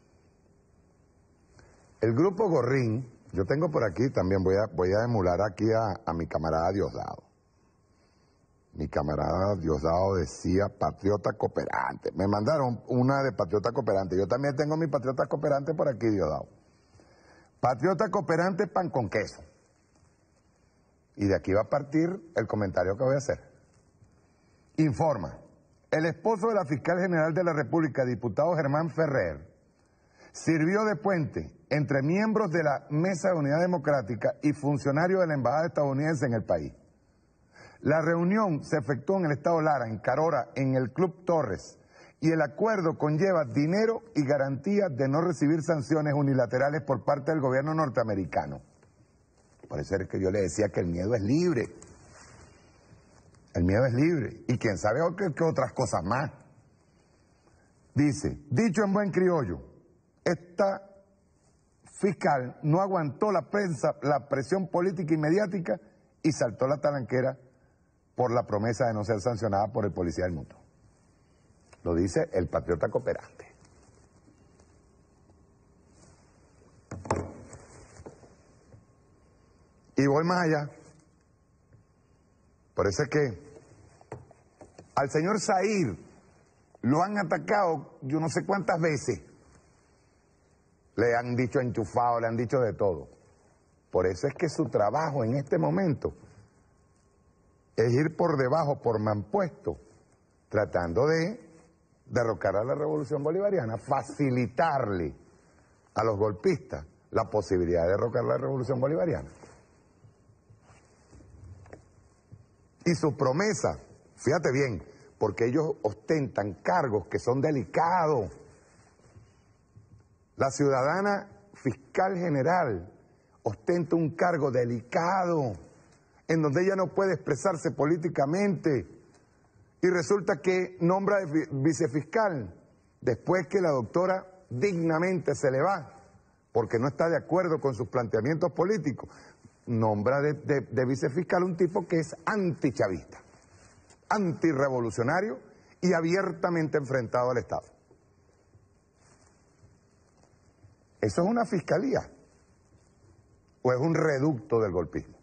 el grupo Gorrín, yo tengo por aquí también, voy a emular aquí a mi camarada Diosdado. Mi camarada Diosdado decía patriota cooperante. Me mandaron una de patriota cooperante. Yo también tengo mi patriota cooperante por aquí, Diosdado. Patriota cooperante, pan con queso. Y de aquí va a partir el comentario que voy a hacer. Informa. El esposo de la fiscal general de la República, diputado Germán Ferrer, sirvió de puente entre miembros de la Mesa de Unidad Democrática y funcionarios de la Embajada estadounidense en el país. La reunión se efectuó en el estado Lara, en Carora, en el Club Torres, y el acuerdo conlleva dinero y garantías de no recibir sanciones unilaterales por parte del gobierno norteamericano. Por eso es que yo le decía que el miedo es libre. El miedo es libre. Y quién sabe qué otras cosas más. Dice, dicho en buen criollo, esta fiscal no aguantó la presión política y mediática y saltó la talanquera por la promesa de no ser sancionada por el policía del mundo. Lo dice el patriota cooperante. Y voy más allá. Por eso es que al señor Zahir lo han atacado yo no sé cuántas veces. Le han dicho enchufado, le han dicho de todo. Por eso es que su trabajo en este momento es ir por debajo, por mampuesto, tratando de derrocar a la revolución bolivariana, facilitarle a los golpistas la posibilidad de derrocar la revolución bolivariana. Y su promesa, fíjate bien, porque ellos ostentan cargos que son delicados. La ciudadana fiscal general ostenta un cargo delicado, en donde ella no puede expresarse políticamente, y resulta que nombra de vicefiscal, después que la doctora dignamente se le va, porque no está de acuerdo con sus planteamientos políticos, nombra de vicefiscal un tipo que es antichavista, antirrevolucionario y abiertamente enfrentado al Estado. ¿Eso es una fiscalía o es un reducto del golpismo?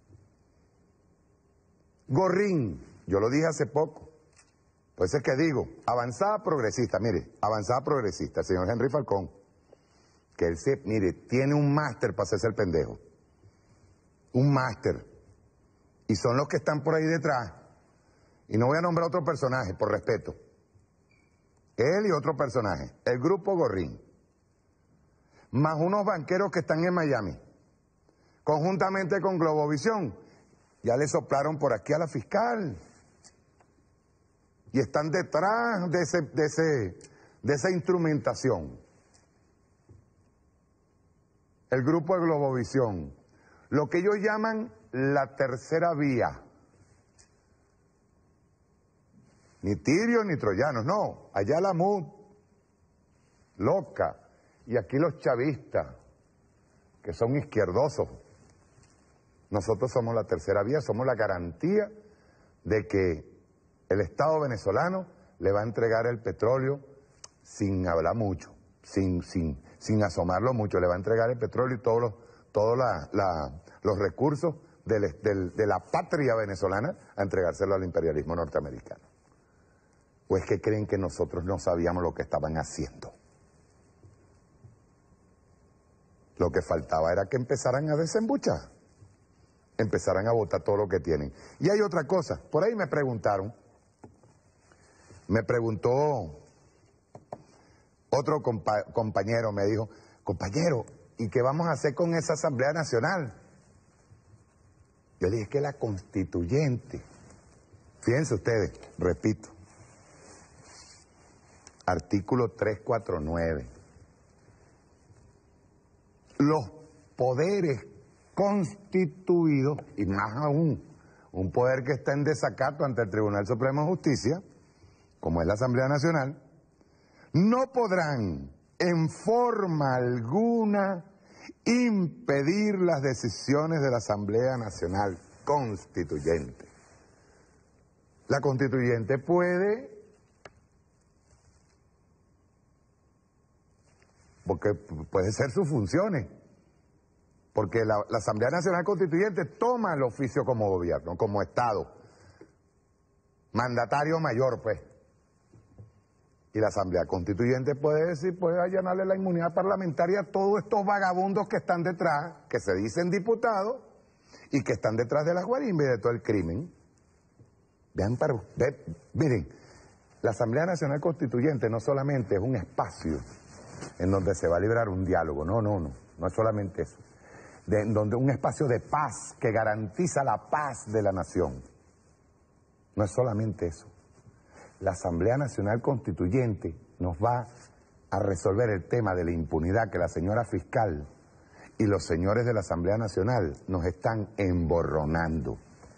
Gorrín, yo lo dije hace poco, pues es que digo, avanzada progresista, mire, avanzada progresista, el señor Henry Falcón, que él mire, tiene un máster para hacerse el pendejo, un máster, y son los que están por ahí detrás, y no voy a nombrar otro personaje, por respeto, él y otro personaje, el grupo Gorrín, más unos banqueros que están en Miami, conjuntamente con Globovisión, ya le soplaron por aquí a la fiscal, y están detrás de esa instrumentación. El grupo de Globovisión, lo que ellos llaman la tercera vía. Ni tirios ni troyanos, no, allá la MUD, loca, y aquí los chavistas, que son izquierdosos. Nosotros somos la tercera vía, somos la garantía de que el Estado venezolano le va a entregar el petróleo sin hablar mucho, sin asomarlo mucho, le va a entregar el petróleo y todos los recursos de la patria venezolana a entregárselo al imperialismo norteamericano. ¿O es que creen que nosotros no sabíamos lo que estaban haciendo? Lo que faltaba era que empezaran a desembuchar, empezaran a botar todo lo que tienen. Y hay otra cosa, por ahí me preguntó otro compañero, me dijo, compañero, ¿y qué vamos a hacer con esa Asamblea Nacional? Yo le dije que la constituyente, fíjense ustedes, repito, artículo 349, los poderes constituidos, y más aún, un poder que está en desacato ante el Tribunal Supremo de Justicia, como es la Asamblea Nacional, no podrán en forma alguna impedir las decisiones de la Asamblea Nacional Constituyente. La Constituyente puede, porque puede ser sus funciones, porque la Asamblea Nacional Constituyente toma el oficio como gobierno, como Estado, mandatario mayor, pues. Y la Asamblea Constituyente puede decir, puede allanarle la inmunidad parlamentaria a todos estos vagabundos que están detrás, que se dicen diputados y que están detrás de las guarimbas y de todo el crimen. Miren, la Asamblea Nacional Constituyente no solamente es un espacio en donde se va a librar un diálogo, no es solamente eso. Donde un espacio de paz que garantiza la paz de la nación. No es solamente eso. La Asamblea Nacional Constituyente nos va a resolver el tema de la impunidad que la señora fiscal y los señores de la Asamblea Nacional nos están emborronando.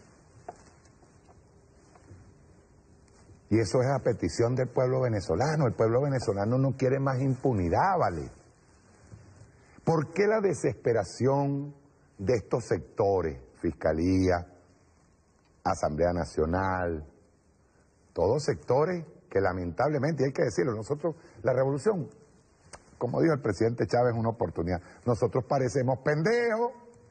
Y eso es a petición del pueblo venezolano. El pueblo venezolano no quiere más impunidad, ¿vale? ¿Por qué la desesperación de estos sectores? Fiscalía, Asamblea Nacional, todos sectores que lamentablemente, y hay que decirlo, nosotros, la revolución, como dijo el presidente Chávez, es una oportunidad. Nosotros parecemos pendejos.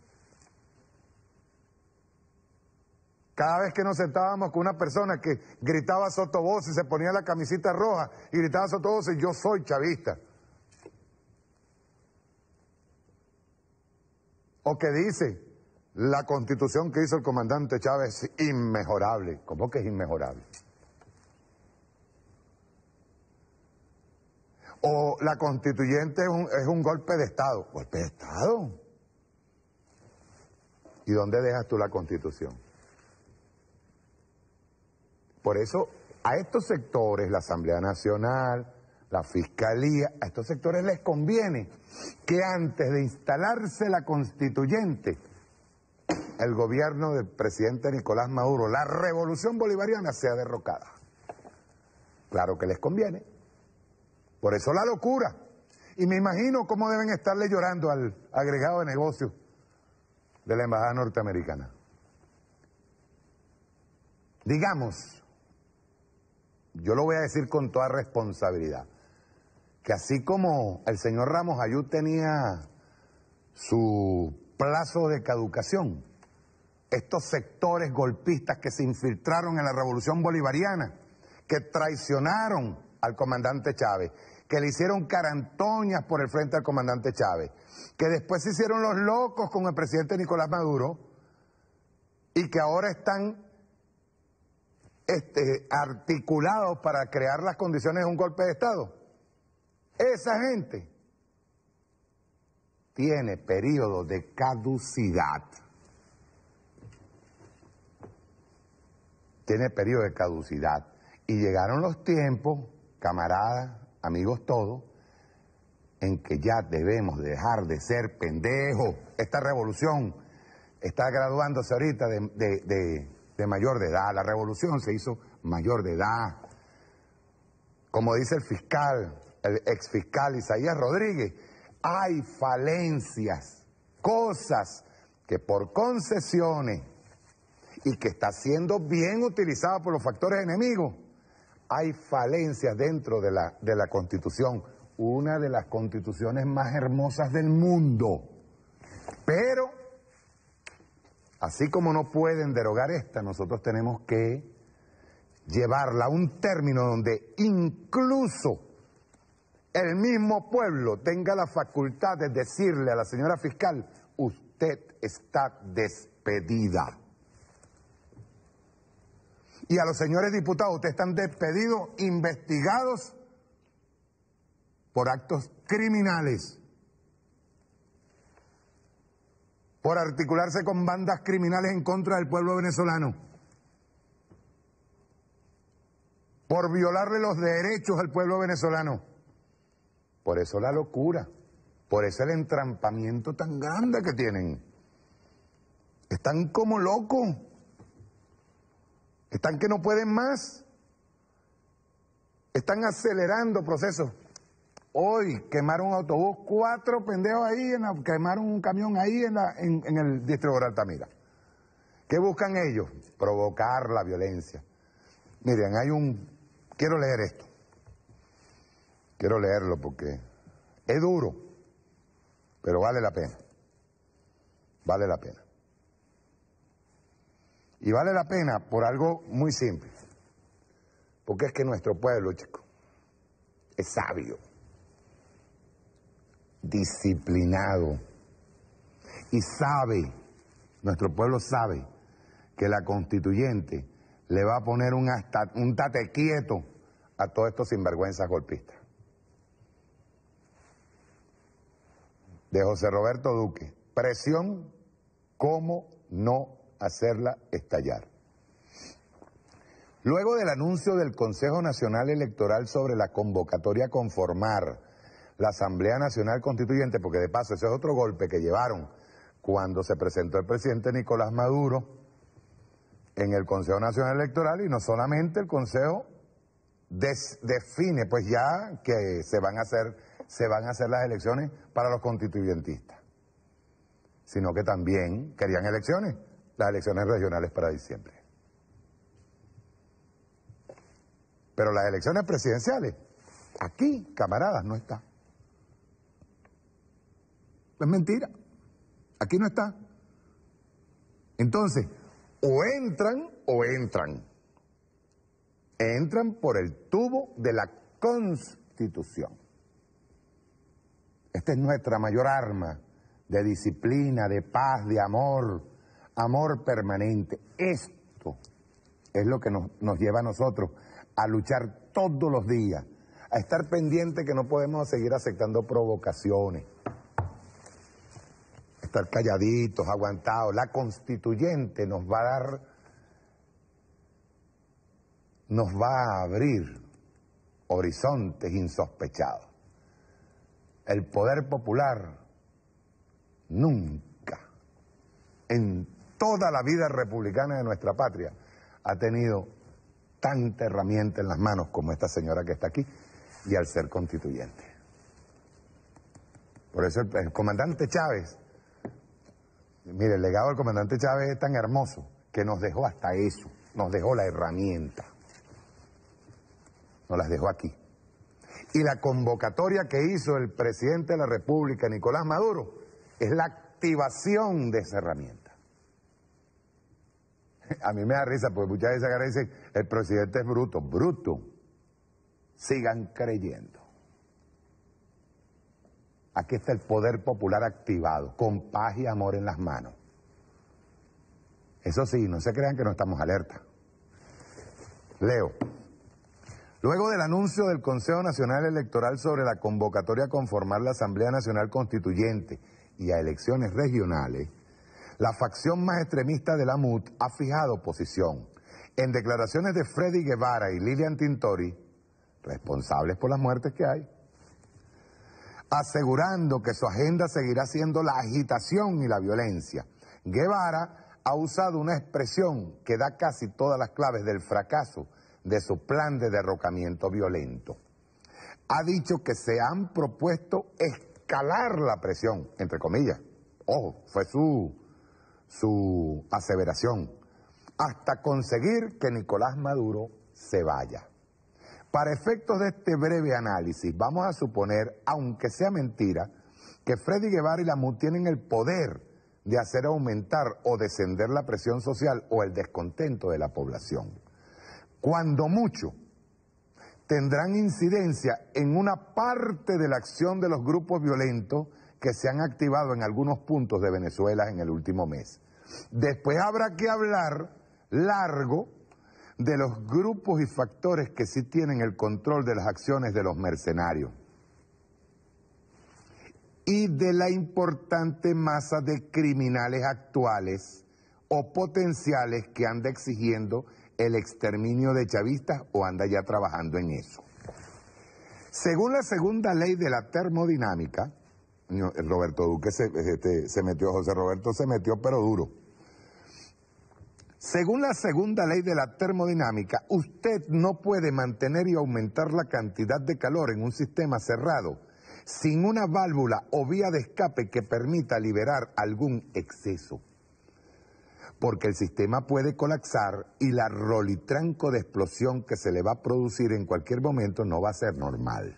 Cada vez que nos sentábamos con una persona que gritaba sotovoz y se ponía la camisita roja y gritaba sotovoz, yo soy chavista. O que dice, la constitución que hizo el comandante Chávez es inmejorable. ¿Cómo que es inmejorable? O la constituyente es un golpe de Estado. ¿Golpe de Estado? ¿Y dónde dejas tú la constitución? Por eso, a estos sectores, la Asamblea Nacional, la Fiscalía, a estos sectores les conviene que antes de instalarse la constituyente, el gobierno del presidente Nicolás Maduro, la revolución bolivariana, sea derrocada. Claro que les conviene. Por eso la locura. Y me imagino cómo deben estarle llorando al agregado de negocios de la Embajada Norteamericana. Digamos, yo lo voy a decir con toda responsabilidad, que así como el señor Ramos Ayú tenía su plazo de caducación, estos sectores golpistas que se infiltraron en la revolución bolivariana, que traicionaron al comandante Chávez, que le hicieron carantoñas por el frente al comandante Chávez, que después se hicieron los locos con el presidente Nicolás Maduro y que ahora están articulados para crear las condiciones de un golpe de Estado. Esa gente tiene periodo de caducidad. Tiene periodo de caducidad. Y llegaron los tiempos, camaradas, amigos todos, en que ya debemos dejar de ser pendejos. Esta revolución está graduándose ahorita de mayor de edad. La revolución se hizo mayor de edad. Como dice el fiscal, el exfiscal Isaías Rodríguez, hay falencias, cosas que por concesiones y que está siendo bien utilizada por los factores enemigos, hay falencias dentro de la Constitución, una de las constituciones más hermosas del mundo. Pero, así como no pueden derogar esta, nosotros tenemos que llevarla a un término donde incluso el mismo pueblo tenga la facultad de decirle a la señora fiscal, usted está despedida. Y a los señores diputados, ustedes están despedidos, investigados por actos criminales, por articularse con bandas criminales en contra del pueblo venezolano, por violarle los derechos al pueblo venezolano. Por eso la locura, por eso el entrampamiento tan grande que tienen. Están como locos. Están que no pueden más. Están acelerando procesos. Hoy quemaron un autobús, 4 pendejos ahí, quemaron un camión ahí en el distrito de Altamira. ¿Qué buscan ellos? Provocar la violencia. Miren, quiero leer esto. Quiero leerlo porque es duro, pero vale la pena. Vale la pena. Y vale la pena por algo muy simple. Porque es que nuestro pueblo, chicos, es sabio, disciplinado y sabe, nuestro pueblo sabe que la constituyente le va a poner un tate quieto a todos estos sinvergüenzas golpistas. De José Roberto Duque, presión, ¿cómo no hacerla estallar? Luego del anuncio del Consejo Nacional Electoral sobre la convocatoria a conformar la Asamblea Nacional Constituyente, porque de paso ese es otro golpe que llevaron cuando se presentó el presidente Nicolás Maduro en el Consejo Nacional Electoral, y no solamente el Consejo define pues ya que se van a hacer las elecciones para los constituyentistas, sino que también querían elecciones, las elecciones regionales para diciembre. Pero las elecciones presidenciales, aquí, camaradas, no está. Es mentira, aquí no está. Entonces, o entran. Entran por el tubo de la Constitución. Esta es nuestra mayor arma de disciplina, de paz, de amor permanente. Esto es lo que nos lleva a nosotros a luchar todos los días, a estar pendiente que no podemos seguir aceptando provocaciones, estar calladitos, aguantados. La constituyente nos va a abrir horizontes insospechados. El poder popular nunca, en toda la vida republicana de nuestra patria, ha tenido tanta herramienta en las manos como esta señora que está aquí, y al ser constituyente. Por eso el comandante Chávez, mire, el legado del comandante Chávez es tan hermoso que nos dejó hasta eso, nos dejó la herramienta, nos las dejó aquí. Y la convocatoria que hizo el presidente de la República, Nicolás Maduro, es la activación de esa herramienta. A mí me da risa, porque muchas veces agarran y dicen, el presidente es bruto. Bruto. Sigan creyendo. Aquí está el poder popular activado, con paz y amor en las manos. Eso sí, no se crean que no estamos alerta. Leo. Luego del anuncio del Consejo Nacional Electoral sobre la convocatoria a conformar la Asamblea Nacional Constituyente y a elecciones regionales, la facción más extremista de la MUT ha fijado posición. En declaraciones de Freddy Guevara y Lilian Tintori, responsables por las muertes que hay, asegurando que su agenda seguirá siendo la agitación y la violencia. Guevara ha usado una expresión que da casi todas las claves del fracaso de su plan de derrocamiento violento. Ha dicho que se han propuesto escalar la presión, entre comillas. Ojo, fue su aseveración, hasta conseguir que Nicolás Maduro se vaya. Para efectos de este breve análisis, vamos a suponer, aunque sea mentira, que Freddy Guevara y la MUT tienen el poder de hacer aumentar o descender la presión social o el descontento de la población. Cuando mucho, tendrán incidencia en una parte de la acción de los grupos violentos que se han activado en algunos puntos de Venezuela en el último mes. Después habrá que hablar largo de los grupos y factores que sí tienen el control de las acciones de los mercenarios y de la importante masa de criminales actuales o potenciales que anda exigiendo el exterminio de chavistas o anda ya trabajando en eso. Según la segunda ley de la termodinámica, Roberto Duque se metió, José Roberto se metió pero duro. Según la segunda ley de la termodinámica, usted no puede mantener y aumentar la cantidad de calor en un sistema cerrado sin una válvula o vía de escape que permita liberar algún exceso, porque el sistema puede colapsar y la rolitranco de explosión que se le va a producir en cualquier momento no va a ser normal.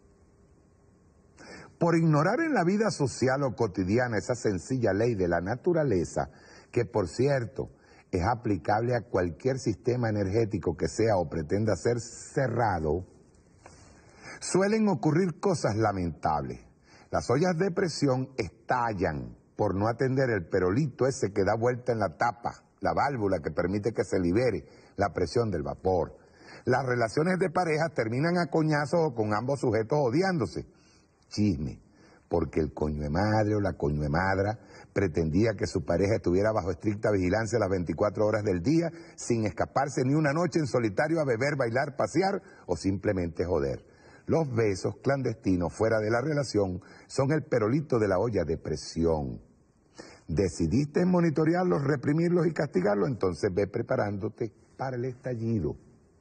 Por ignorar en la vida social o cotidiana esa sencilla ley de la naturaleza, que por cierto es aplicable a cualquier sistema energético que sea o pretenda ser cerrado, suelen ocurrir cosas lamentables. Las ollas de presión estallan por no atender el perolito ese que da vuelta en la tapa, la válvula que permite que se libere la presión del vapor. Las relaciones de pareja terminan a coñazos o con ambos sujetos odiándose. Chisme, porque el coño de madre o la coño de madra pretendía que su pareja estuviera bajo estricta vigilancia las 24 horas del día, sin escaparse ni una noche en solitario a beber, bailar, pasear o simplemente joder. Los besos clandestinos fuera de la relación son el perolito de la olla de presión. Decidiste monitorearlos, reprimirlos y castigarlos, entonces ve preparándote para el estallido.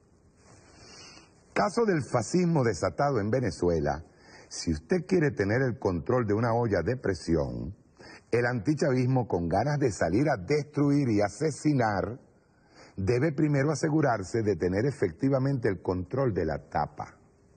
Caso del fascismo desatado en Venezuela. Si usted quiere tener el control de una olla de presión, el antichavismo con ganas de salir a destruir y asesinar, debe primero asegurarse de tener efectivamente el control de la tapa.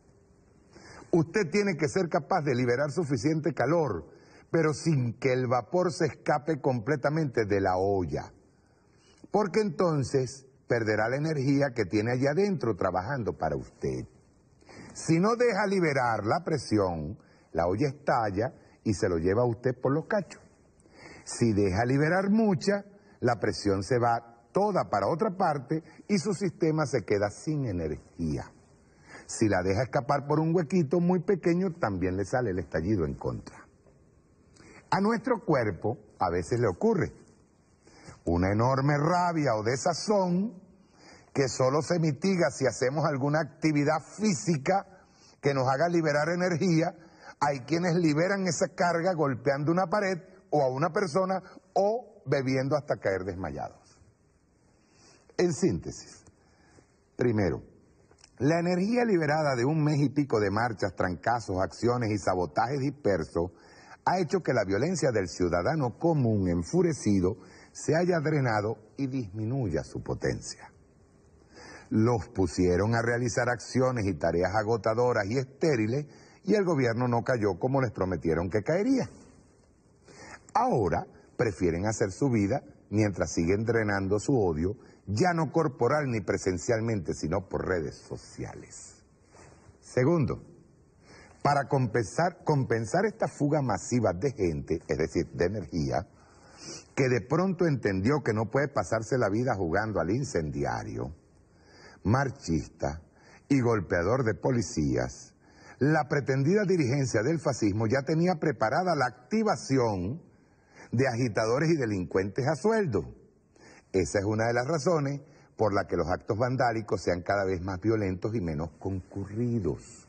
Usted tiene que ser capaz de liberar suficiente calor, pero sin que el vapor se escape completamente de la olla, porque entonces perderá la energía que tiene allá adentro trabajando para usted. Si no deja liberar la presión, la olla estalla y se lo lleva a usted por los cachos. Si deja liberar mucha, la presión se va toda para otra parte y su sistema se queda sin energía. Si la deja escapar por un huequito muy pequeño, también le sale el estallido en contra. A nuestro cuerpo a veces le ocurre una enorme rabia o desazón que solo se mitiga si hacemos alguna actividad física que nos haga liberar energía. Hay quienes liberan esa carga golpeando una pared o a una persona o bebiendo hasta caer desmayados. En síntesis, primero, la energía liberada de un mes y pico de marchas, trancazos, acciones y sabotajes dispersos ha hecho que la violencia del ciudadano común enfurecido se haya drenado y disminuya su potencia. Los pusieron a realizar acciones y tareas agotadoras y estériles y el gobierno no cayó como les prometieron que caería. Ahora prefieren hacer su vida mientras siguen drenando su odio, ya no corporal ni presencialmente, sino por redes sociales. Segundo, para compensar esta fuga masiva de gente, es decir, de energía, que de pronto entendió que no puede pasarse la vida jugando al incendiario, marchista y golpeador de policías, la pretendida dirigencia del fascismo ya tenía preparada la activación de agitadores y delincuentes a sueldo. Esa es una de las razones por la que los actos vandálicos sean cada vez más violentos y menos concurridos.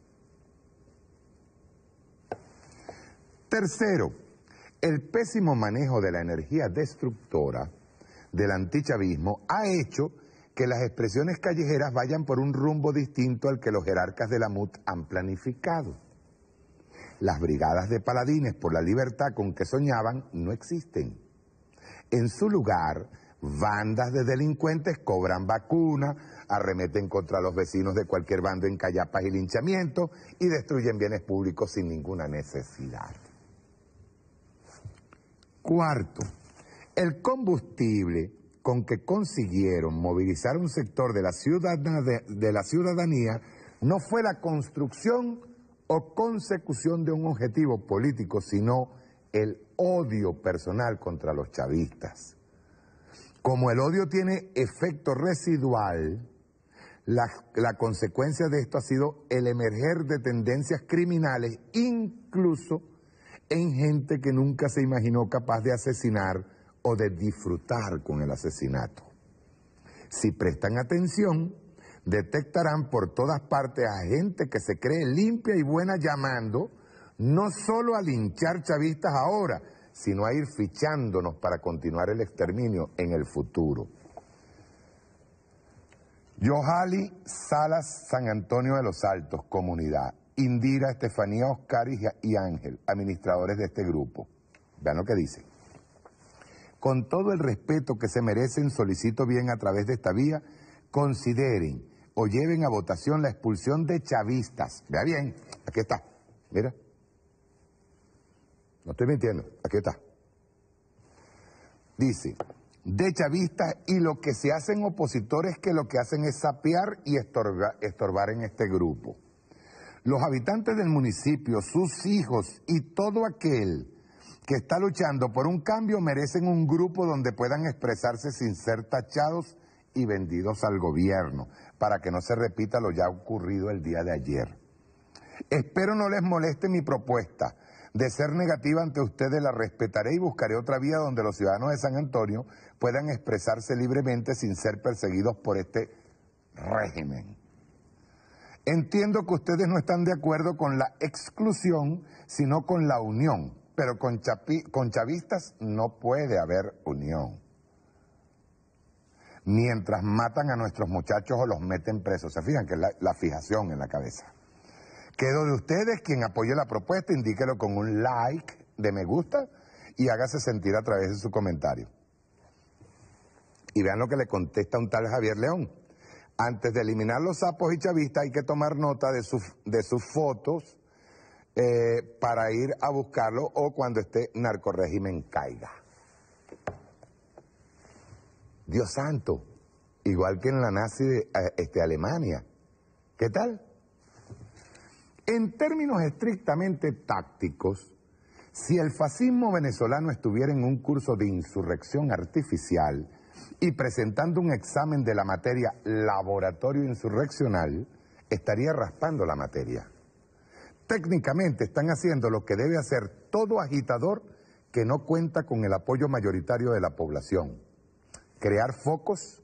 Tercero, el pésimo manejo de la energía destructora del antichavismo ha hecho que las expresiones callejeras vayan por un rumbo distinto al que los jerarcas de la MUT han planificado. Las brigadas de paladines por la libertad con que soñaban no existen. En su lugar, bandas de delincuentes cobran vacuna, arremeten contra los vecinos de cualquier bando en callapas y linchamientos y destruyen bienes públicos sin ninguna necesidad. Cuarto, el combustible con que consiguieron movilizar un sector de la ciudadanía no fue la construcción o consecución de un objetivo político, sino el odio personal contra los chavistas. Como el odio tiene efecto residual, la consecuencia de esto ha sido el emerger de tendencias criminales, incluso en gente que nunca se imaginó capaz de asesinar o de disfrutar con el asesinato. Si prestan atención, detectarán por todas partes a gente que se cree limpia y buena llamando no solo a linchar chavistas ahora, sino a ir fichándonos para continuar el exterminio en el futuro. Yohali Salas San Antonio de los Altos, comunidad. Indira, Estefanía, Oscar y Ángel, administradores de este grupo. Vean lo que dice. Con todo el respeto que se merecen, solicito bien a través de esta vía, consideren o lleven a votación la expulsión de chavistas. Vea bien, aquí está, mira. No estoy mintiendo, aquí está. Dice, de chavistas, y lo que se hacen opositores que lo que hacen es sapear y estorbar en este grupo. Los habitantes del municipio, sus hijos y todo aquel que está luchando por un cambio merecen un grupo donde puedan expresarse sin ser tachados y vendidos al gobierno, para que no se repita lo ya ocurrido el día de ayer. Espero no les moleste mi propuesta. De ser negativa ante ustedes, la respetaré y buscaré otra vía donde los ciudadanos de San Antonio puedan expresarse libremente sin ser perseguidos por este régimen. Entiendo que ustedes no están de acuerdo con la exclusión, sino con la unión, pero con chavistas no puede haber unión. Mientras matan a nuestros muchachos o los meten presos, se fijan que es la fijación en la cabeza. Quedo de ustedes, quien apoye la propuesta, indíquelo con un like de me gusta y hágase sentir a través de su comentario. Y vean lo que le contesta un tal Javier León. Antes de eliminar los sapos y chavistas hay que tomar nota de sus fotos para ir a buscarlo o cuando este narcorrégimen caiga. Dios santo, igual que en la nazi de Alemania. ¿Qué tal? En términos estrictamente tácticos, si el fascismo venezolano estuviera en un curso de insurrección artificial y presentando un examen de la materia laboratorio insurreccional, estaría raspando la materia. Técnicamente están haciendo lo que debe hacer todo agitador que no cuenta con el apoyo mayoritario de la población. Crear focos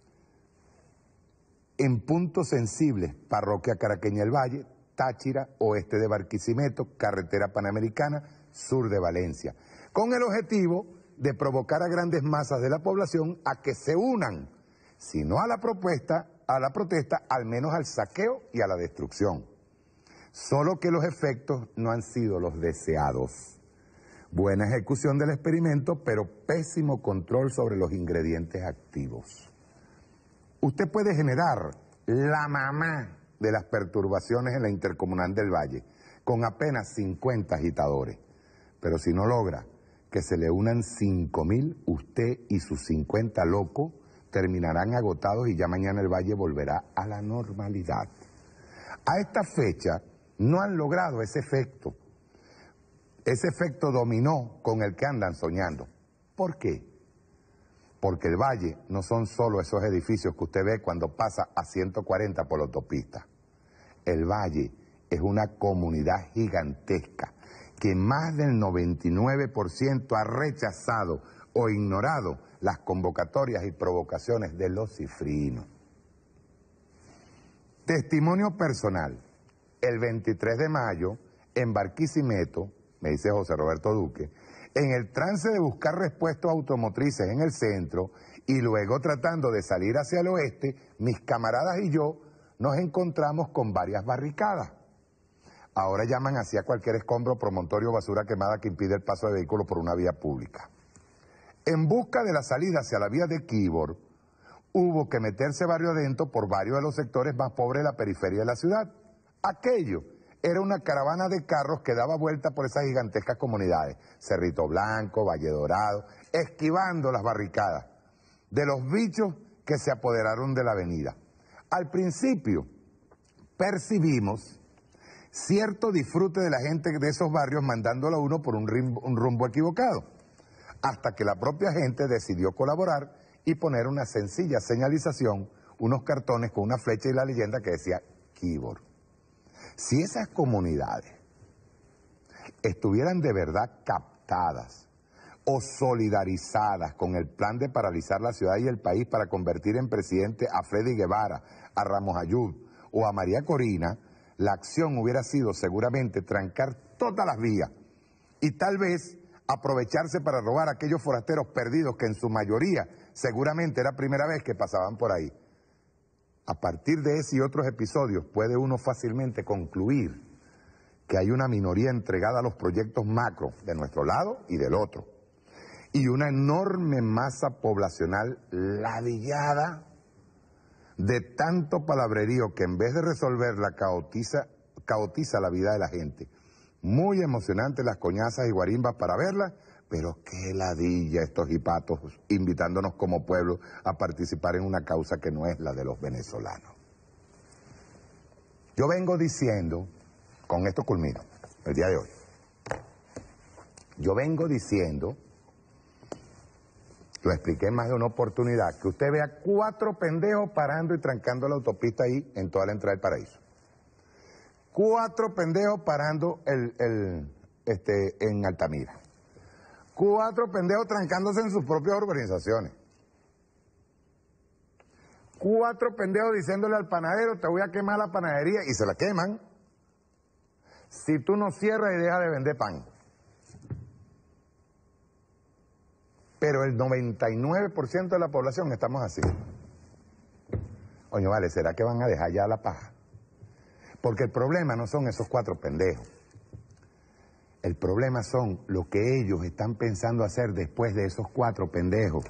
en puntos sensibles, Parroquia Caraqueña del Valle, Táchira, oeste de Barquisimeto, carretera panamericana, sur de Valencia, con el objetivo de provocar a grandes masas de la población a que se unan, si no a la protesta, al menos al saqueo y a la destrucción. Solo que los efectos no han sido los deseados. Buena ejecución del experimento, pero pésimo control sobre los ingredientes activos. Usted puede generar la mamá de las perturbaciones en la Intercomunal del Valle, con apenas 50 agitadores. Pero si no logra que se le unan 5.000, usted y sus 50 locos terminarán agotados y ya mañana el Valle volverá a la normalidad. A esta fecha no han logrado ese efecto dominó con el que andan soñando. ¿Por qué? Porque el Valle no son solo esos edificios que usted ve cuando pasa a 140 por la autopista. El Valle es una comunidad gigantesca que más del 99% ha rechazado o ignorado las convocatorias y provocaciones de los cifrinos. Testimonio personal. El 23 de mayo, en Barquisimeto, me dice José Roberto Duque, en el trance de buscar repuestos automotrices en el centro y luego tratando de salir hacia el oeste, mis camaradas y yo nos encontramos con varias barricadas. Ahora llaman así a cualquier escombro, promontorio o basura quemada que impide el paso de vehículos por una vía pública. En busca de la salida hacia la vía de Quibor, hubo que meterse barrio adentro por varios de los sectores más pobres de la periferia de la ciudad. Aquello era una caravana de carros que daba vuelta por esas gigantescas comunidades, Cerrito Blanco, Valle Dorado, esquivando las barricadas de los bichos que se apoderaron de la avenida. Al principio percibimos cierto disfrute de la gente de esos barrios mandándolo a uno por un rumbo equivocado, hasta que la propia gente decidió colaborar y poner una sencilla señalización, unos cartones con una flecha y la leyenda que decía Quibor. Si esas comunidades estuvieran de verdad captadas o solidarizadas con el plan de paralizar la ciudad y el país para convertir en presidente a Freddy Guevara, a Ramos Ayud o a María Corina, la acción hubiera sido seguramente trancar todas las vías y tal vez aprovecharse para robar a aquellos forasteros perdidos que en su mayoría seguramente era primera vez que pasaban por ahí. A partir de ese y otros episodios puede uno fácilmente concluir que hay una minoría entregada a los proyectos macro de nuestro lado y del otro, y una enorme masa poblacional ladillada de tanto palabrerío que en vez de resolverla caotiza la vida de la gente. Muy emocionantes las coñazas y guarimbas para verlas, Pero qué ladilla estos hipatos invitándonos como pueblo a participar en una causa que no es la de los venezolanos. Yo vengo diciendo, con esto culmino, el día de hoy, yo vengo diciendo, lo expliqué en más de una oportunidad, que usted vea 4 pendejos parando y trancando la autopista ahí en toda la entrada del Paraíso. 4 pendejos parando en Altamira. 4 pendejos trancándose en sus propias urbanizaciones. 4 pendejos diciéndole al panadero, te voy a quemar la panadería, y se la queman si tú no cierras y dejas de vender pan. Pero el 99% de la población estamos así. Oye, vale, ¿será que van a dejar ya la paja? Porque el problema no son esos 4 pendejos. El problema son lo que ellos están pensando hacer después de esos 4 pendejos.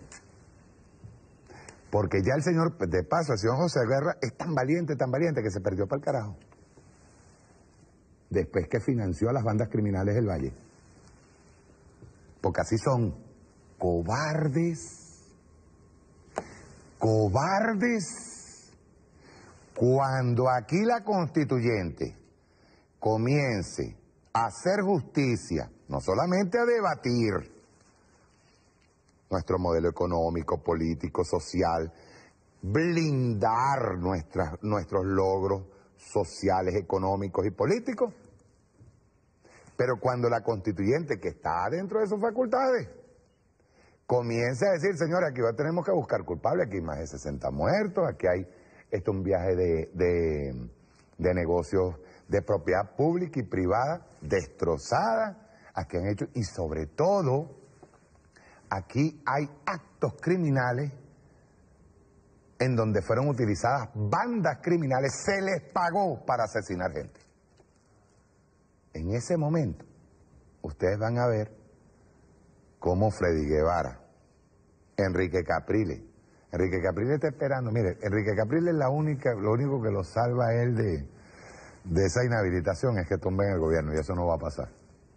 Porque ya el señor, de paso, el señor José Guerra es tan valiente que se perdió para el carajo. Después que financió a las bandas criminales del Valle. Porque así son. Cobardes. Cobardes. Cuando aquí la constituyente comience a hacer justicia, no solamente a debatir nuestro modelo económico, político, social, blindar nuestros logros sociales, económicos y políticos, pero cuando la constituyente, que está dentro de sus facultades, comience a decir, señores, aquí tenemos que buscar culpables, aquí hay más de 60 muertos, aquí hay un viaje de negocios de propiedad pública y privada destrozada, aquí han hecho, y sobre todo, aquí hay actos criminales en donde fueron utilizadas bandas criminales, se les pagó para asesinar gente. En ese momento, ustedes van a ver cómo Freddy Guevara, Enrique Capriles está esperando, mire, Enrique Capriles es lo único que lo salva a él de esa inhabilitación es que tumben el gobierno, y eso no va a pasar.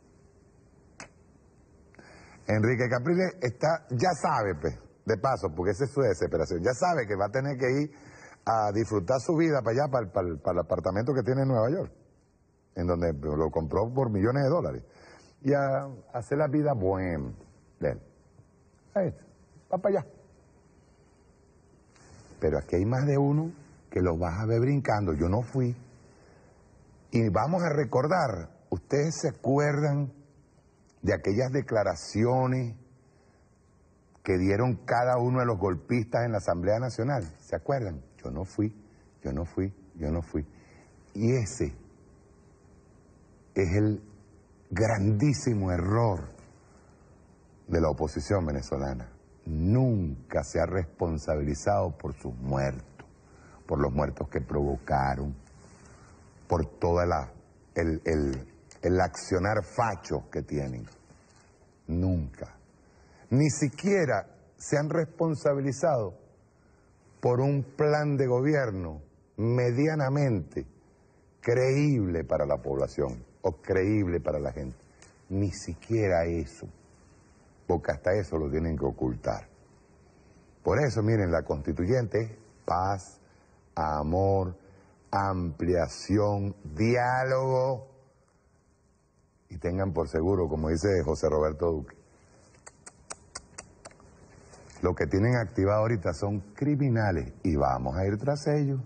Enrique Capriles ya sabe, pues, de paso, porque esa es su desesperación, ya sabe que va a tener que ir a disfrutar su vida para allá, para el apartamento que tiene en Nueva York, en donde lo compró por millones de dólares, y a hacer la vida buena de él. Ahí, va para allá. Pero aquí hay más de uno que los vas a ver brincando, yo no fui. Y vamos a recordar, ¿ustedes se acuerdan de aquellas declaraciones que dieron cada uno de los golpistas en la Asamblea Nacional? ¿Se acuerdan? Yo no fui, yo no fui, yo no fui. Y ese es el grandísimo error de la oposición venezolana. Nunca se ha responsabilizado por sus muertos, por los muertos que provocaron, por todo el accionar facho que tienen. Nunca. Ni siquiera se han responsabilizado por un plan de gobierno medianamente creíble para la población o creíble para la gente. Ni siquiera eso, porque hasta eso lo tienen que ocultar. Por eso, miren, la constituyente es paz, amor, ampliación, diálogo, y tengan por seguro, como dice José Roberto Duque, lo que tienen activado ahorita son criminales, y vamos a ir tras ellos,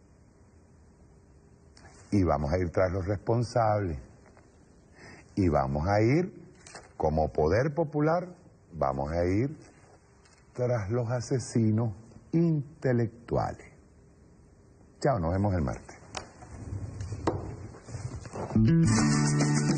y vamos a ir tras los responsables, y vamos a ir, como poder popular, vamos a ir tras los asesinos intelectuales. Chao, nos vemos el martes.